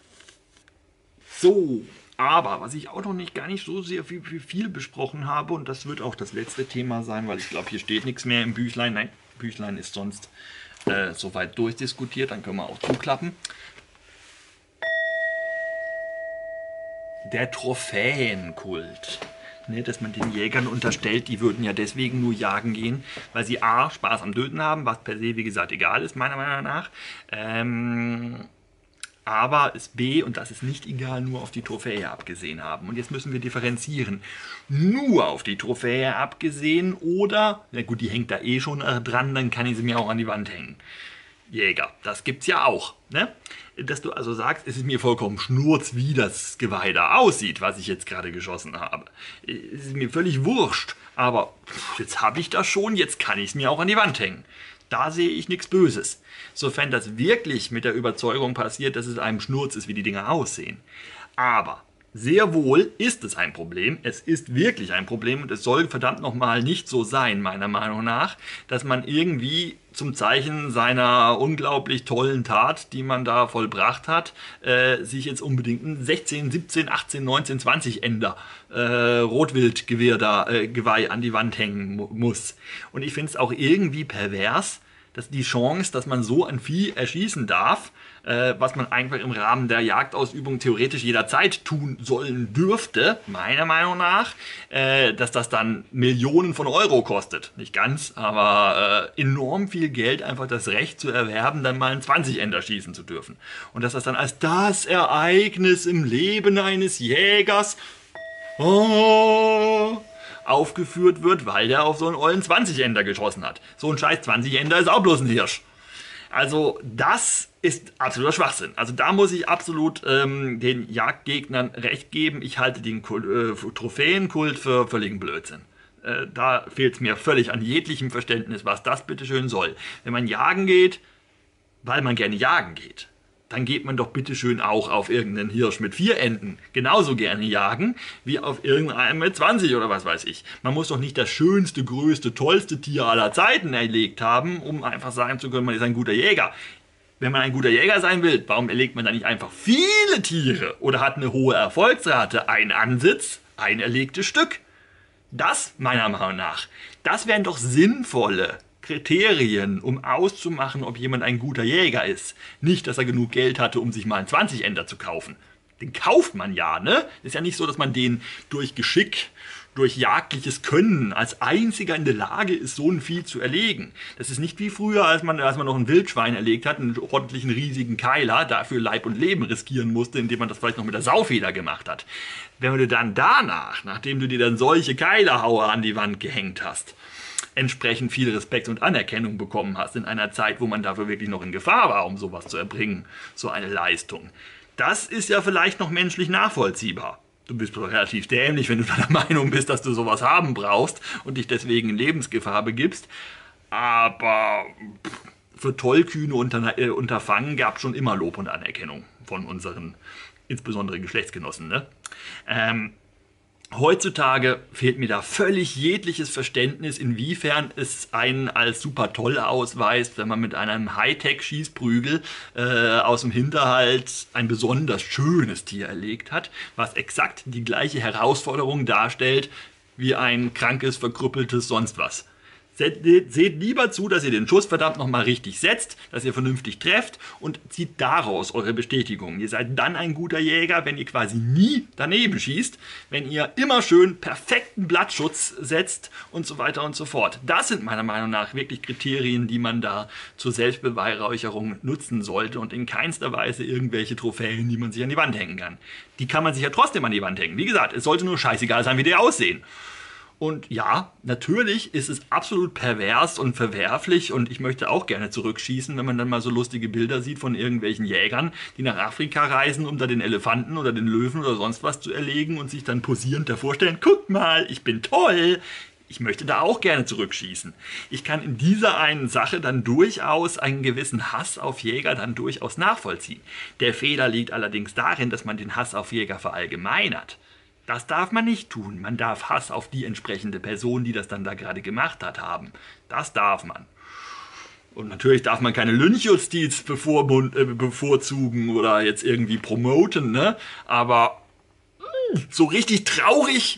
so, aber was ich auch noch nicht gar nicht so sehr viel, viel, viel besprochen habe, und das wird auch das letzte Thema sein, weil ich glaube, hier steht nichts mehr im Büchlein. Nein, Büchlein ist sonst äh, soweit durchdiskutiert, dann können wir auch zuklappen. Der Trophäenkult. Ne, dass man den Jägern unterstellt, die würden ja deswegen nur jagen gehen, weil sie A, Spaß am Töten haben, was per se, wie gesagt, egal ist, meiner Meinung nach. Ähm, aber es B, und das ist nicht egal, nur auf die Trophäe abgesehen haben. Und jetzt müssen wir differenzieren. Nur auf die Trophäe abgesehen oder, na gut, die hängt da eh schon dran, dann kann ich sie mir auch an die Wand hängen. Jäger, das gibt's ja auch, ne? Dass du also sagst, es ist mir vollkommen schnurz, wie das Geweih da aussieht, was ich jetzt gerade geschossen habe. Es ist mir völlig wurscht, aber jetzt habe ich das schon, jetzt kann ich es mir auch an die Wand hängen. Da sehe ich nichts Böses. Sofern das wirklich mit der Überzeugung passiert, dass es einem Schnurz ist, wie die Dinger aussehen. Aber sehr wohl ist es ein Problem. Es ist wirklich ein Problem und es soll verdammt nochmal nicht so sein, meiner Meinung nach, dass man irgendwie zum Zeichen seiner unglaublich tollen Tat, die man da vollbracht hat, äh, sich jetzt unbedingt ein sechzehn, siebzehn, achtzehn, neunzehn, zwanzig Ender äh, Rotwildgeweih da, äh, Geweih an die Wand hängen mu muss. Und ich finde es auch irgendwie pervers, dass die Chance, dass man so ein Vieh erschießen darf, äh, was man einfach im Rahmen der Jagdausübung theoretisch jederzeit tun sollen dürfte, meiner Meinung nach, äh, dass das dann Millionen von Euro kostet. Nicht ganz, aber äh, enorm viel Geld, einfach das Recht zu erwerben, dann mal einen zwanzig Ender schießen zu dürfen. Und dass das dann als das Ereignis im Leben eines Jägers oh, aufgeführt wird, weil der auf so einen ollen zwanzig Ender geschossen hat. So ein scheiß zwanzig Ender ist auch bloß ein Hirsch. Also das ist absoluter Schwachsinn. Also da muss ich absolut ähm, den Jagdgegnern recht geben. Ich halte den Kult, äh, Trophäenkult für völligen Blödsinn. Äh, da fehlt es mir völlig an jeglichem Verständnis, was das bitteschön soll. Wenn man jagen geht, weil man gerne jagen geht, dann geht man doch bitteschön auch auf irgendeinen Hirsch mit vier Enden genauso gerne jagen, wie auf irgendeinen mit zwanzig oder was weiß ich. Man muss doch nicht das schönste, größte, tollste Tier aller Zeiten erlegt haben, um einfach sagen zu können, man ist ein guter Jäger. Wenn man ein guter Jäger sein will, warum erlegt man dann nicht einfach viele Tiere oder hat eine hohe Erfolgsrate? Ein Ansitz, ein erlegtes Stück. Das, meiner Meinung nach, das wären doch sinnvolle Kriterien, um auszumachen, ob jemand ein guter Jäger ist. Nicht, dass er genug Geld hatte, um sich mal einen zwanzig Ender zu kaufen. Den kauft man ja, ne? Ist ja nicht so, dass man den durch Geschick, durch jagdliches Können als einziger in der Lage ist, so ein Vieh zu erlegen. Das ist nicht wie früher, als man, als man noch ein Wildschwein erlegt hat, einen ordentlichen riesigen Keiler, dafür Leib und Leben riskieren musste, indem man das vielleicht noch mit der Saufeder gemacht hat. Wenn du dann danach, nachdem du dir dann solche Keilerhauer an die Wand gehängt hast, entsprechend viel Respekt und Anerkennung bekommen hast in einer Zeit, wo man dafür wirklich noch in Gefahr war, um sowas zu erbringen, so eine Leistung. Das ist ja vielleicht noch menschlich nachvollziehbar. Du bist relativ dämlich, wenn du der Meinung bist, dass du sowas haben brauchst und dich deswegen in Lebensgefahr begibst. Aber für tollkühne Unter äh, Unterfangen gab es schon immer Lob und Anerkennung von unseren, insbesondere Geschlechtsgenossen, ne? Ähm, Heutzutage fehlt mir da völlig jegliches Verständnis, inwiefern es einen als super toll ausweist, wenn man mit einem Hightech-Schießprügel äh, aus dem Hinterhalt ein besonders schönes Tier erlegt hat, was exakt die gleiche Herausforderung darstellt wie ein krankes, verkrüppeltes sonst was. Seht, seht lieber zu, dass ihr den Schuss verdammt nochmal richtig setzt, dass ihr vernünftig trefft und zieht daraus eure Bestätigung. Ihr seid dann ein guter Jäger, wenn ihr quasi nie daneben schießt, wenn ihr immer schön perfekten Blattschutz setzt und so weiter und so fort. Das sind meiner Meinung nach wirklich Kriterien, die man da zur Selbstbeweihräucherung nutzen sollte und in keinster Weise irgendwelche Trophäen, die man sich an die Wand hängen kann. Die kann man sich ja trotzdem an die Wand hängen. Wie gesagt, es sollte nur scheißegal sein, wie die aussehen. Und ja, natürlich ist es absolut pervers und verwerflich und ich möchte auch gerne zurückschießen, wenn man dann mal so lustige Bilder sieht von irgendwelchen Jägern, die nach Afrika reisen, um da den Elefanten oder den Löwen oder sonst was zu erlegen und sich dann posierend davor stellen, guck mal, ich bin toll. Ich möchte da auch gerne zurückschießen. Ich kann in dieser einen Sache dann durchaus einen gewissen Hass auf Jäger dann durchaus nachvollziehen. Der Fehler liegt allerdings darin, dass man den Hass auf Jäger verallgemeinert. Das darf man nicht tun. Man darf Hass auf die entsprechende Person, die das dann da gerade gemacht hat, haben. Das darf man. Und natürlich darf man keine Lynchjustiz bevorzugen oder jetzt irgendwie promoten, ne? Aber mh, so richtig traurig,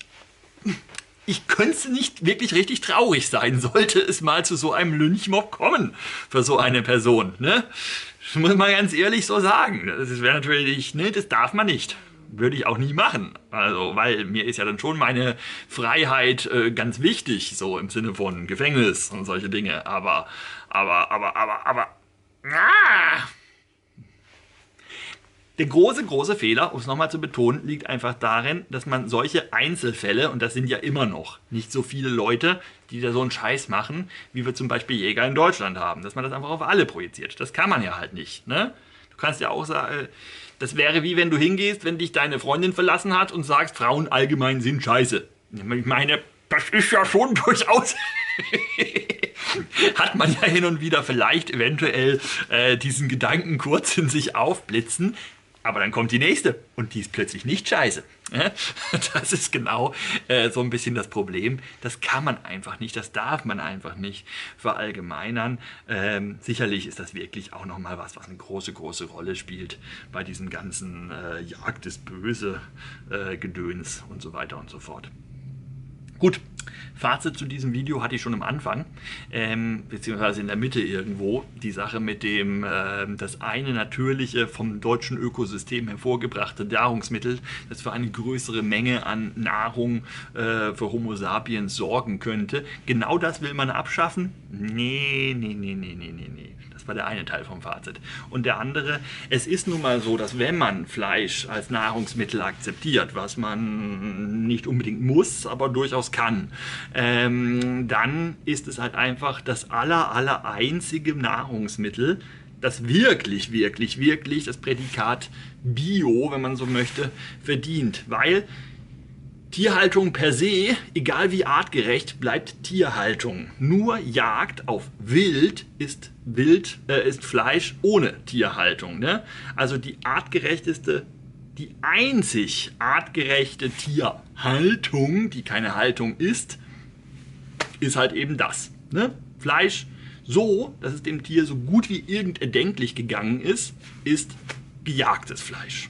ich könnte nicht wirklich richtig traurig sein, sollte es mal zu so einem Lynchmob kommen für so eine Person, ne? Das muss man ganz ehrlich so sagen. Das wäre natürlich, ne, das darf man nicht. Würde ich auch nie machen. Also, weil mir ist ja dann schon meine Freiheit äh, ganz wichtig, so im Sinne von Gefängnis und solche Dinge. Aber, aber, aber, aber, aber, ah! Der große, große Fehler, um es nochmal zu betonen, liegt einfach darin, dass man solche Einzelfälle, und das sind ja immer noch nicht so viele Leute, die da so einen Scheiß machen, wie wir zum Beispiel Jäger in Deutschland haben, dass man das einfach auf alle projiziert. Das kann man ja halt nicht. Ne? Du kannst ja auch sagen, das wäre wie wenn du hingehst, wenn dich deine Freundin verlassen hat und sagst, Frauen allgemein sind scheiße. Ich meine, das ist ja schon durchaus... hat man ja hin und wieder vielleicht eventuell äh, diesen Gedanken kurz in sich aufblitzen, aber dann kommt die nächste und die ist plötzlich nicht scheiße. Das ist genau äh, so ein bisschen das Problem. Das kann man einfach nicht, das darf man einfach nicht verallgemeinern. Ähm, sicherlich ist das wirklich auch nochmal was, was eine große, große Rolle spielt bei diesem ganzen äh, Jagd ist böse äh, Gedöns und so weiter und so fort. Gut, Fazit zu diesem Video hatte ich schon am Anfang, ähm, beziehungsweise in der Mitte irgendwo, die Sache mit dem, äh, das eine natürliche vom deutschen Ökosystem hervorgebrachte Nahrungsmittel, das für eine größere Menge an Nahrung äh, für Homo sapiens sorgen könnte. Genau das will man abschaffen? Nee, nee, nee, nee, nee, nee, nee. Das war der eine Teil vom Fazit. Und der andere, es ist nun mal so, dass wenn man Fleisch als Nahrungsmittel akzeptiert, was man nicht unbedingt muss, aber durchaus kann, ähm, dann ist es halt einfach das aller, aller einzige Nahrungsmittel, das wirklich, wirklich, wirklich das Prädikat Bio, wenn man so möchte, verdient. Weil Tierhaltung per se, egal wie artgerecht, bleibt Tierhaltung. Nur Jagd auf Wild ist, Wild, äh, ist Fleisch ohne Tierhaltung. Ne? Also die artgerechteste, die einzig artgerechte Tierhaltung, die keine Haltung ist, ist halt eben das. Ne? Fleisch so, dass es dem Tier so gut wie irgend erdenklich gegangen ist, ist gejagtes Fleisch.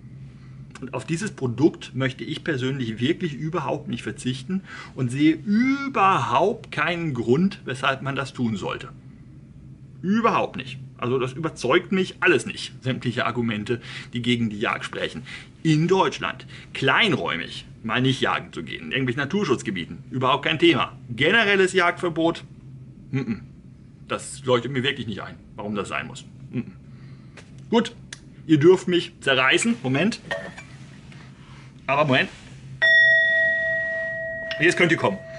Und auf dieses Produkt möchte ich persönlich wirklich überhaupt nicht verzichten und sehe überhaupt keinen Grund, weshalb man das tun sollte. Überhaupt nicht. Also das überzeugt mich alles nicht, sämtliche Argumente, die gegen die Jagd sprechen. In Deutschland, kleinräumig, mal nicht jagen zu gehen, in irgendwelchen Naturschutzgebieten, überhaupt kein Thema. Generelles Jagdverbot, m-m. Das leuchtet mir wirklich nicht ein, warum das sein muss. M-m. Gut, ihr dürft mich zerreißen, Moment. Aber Moment. Jetzt könnt ihr kommen.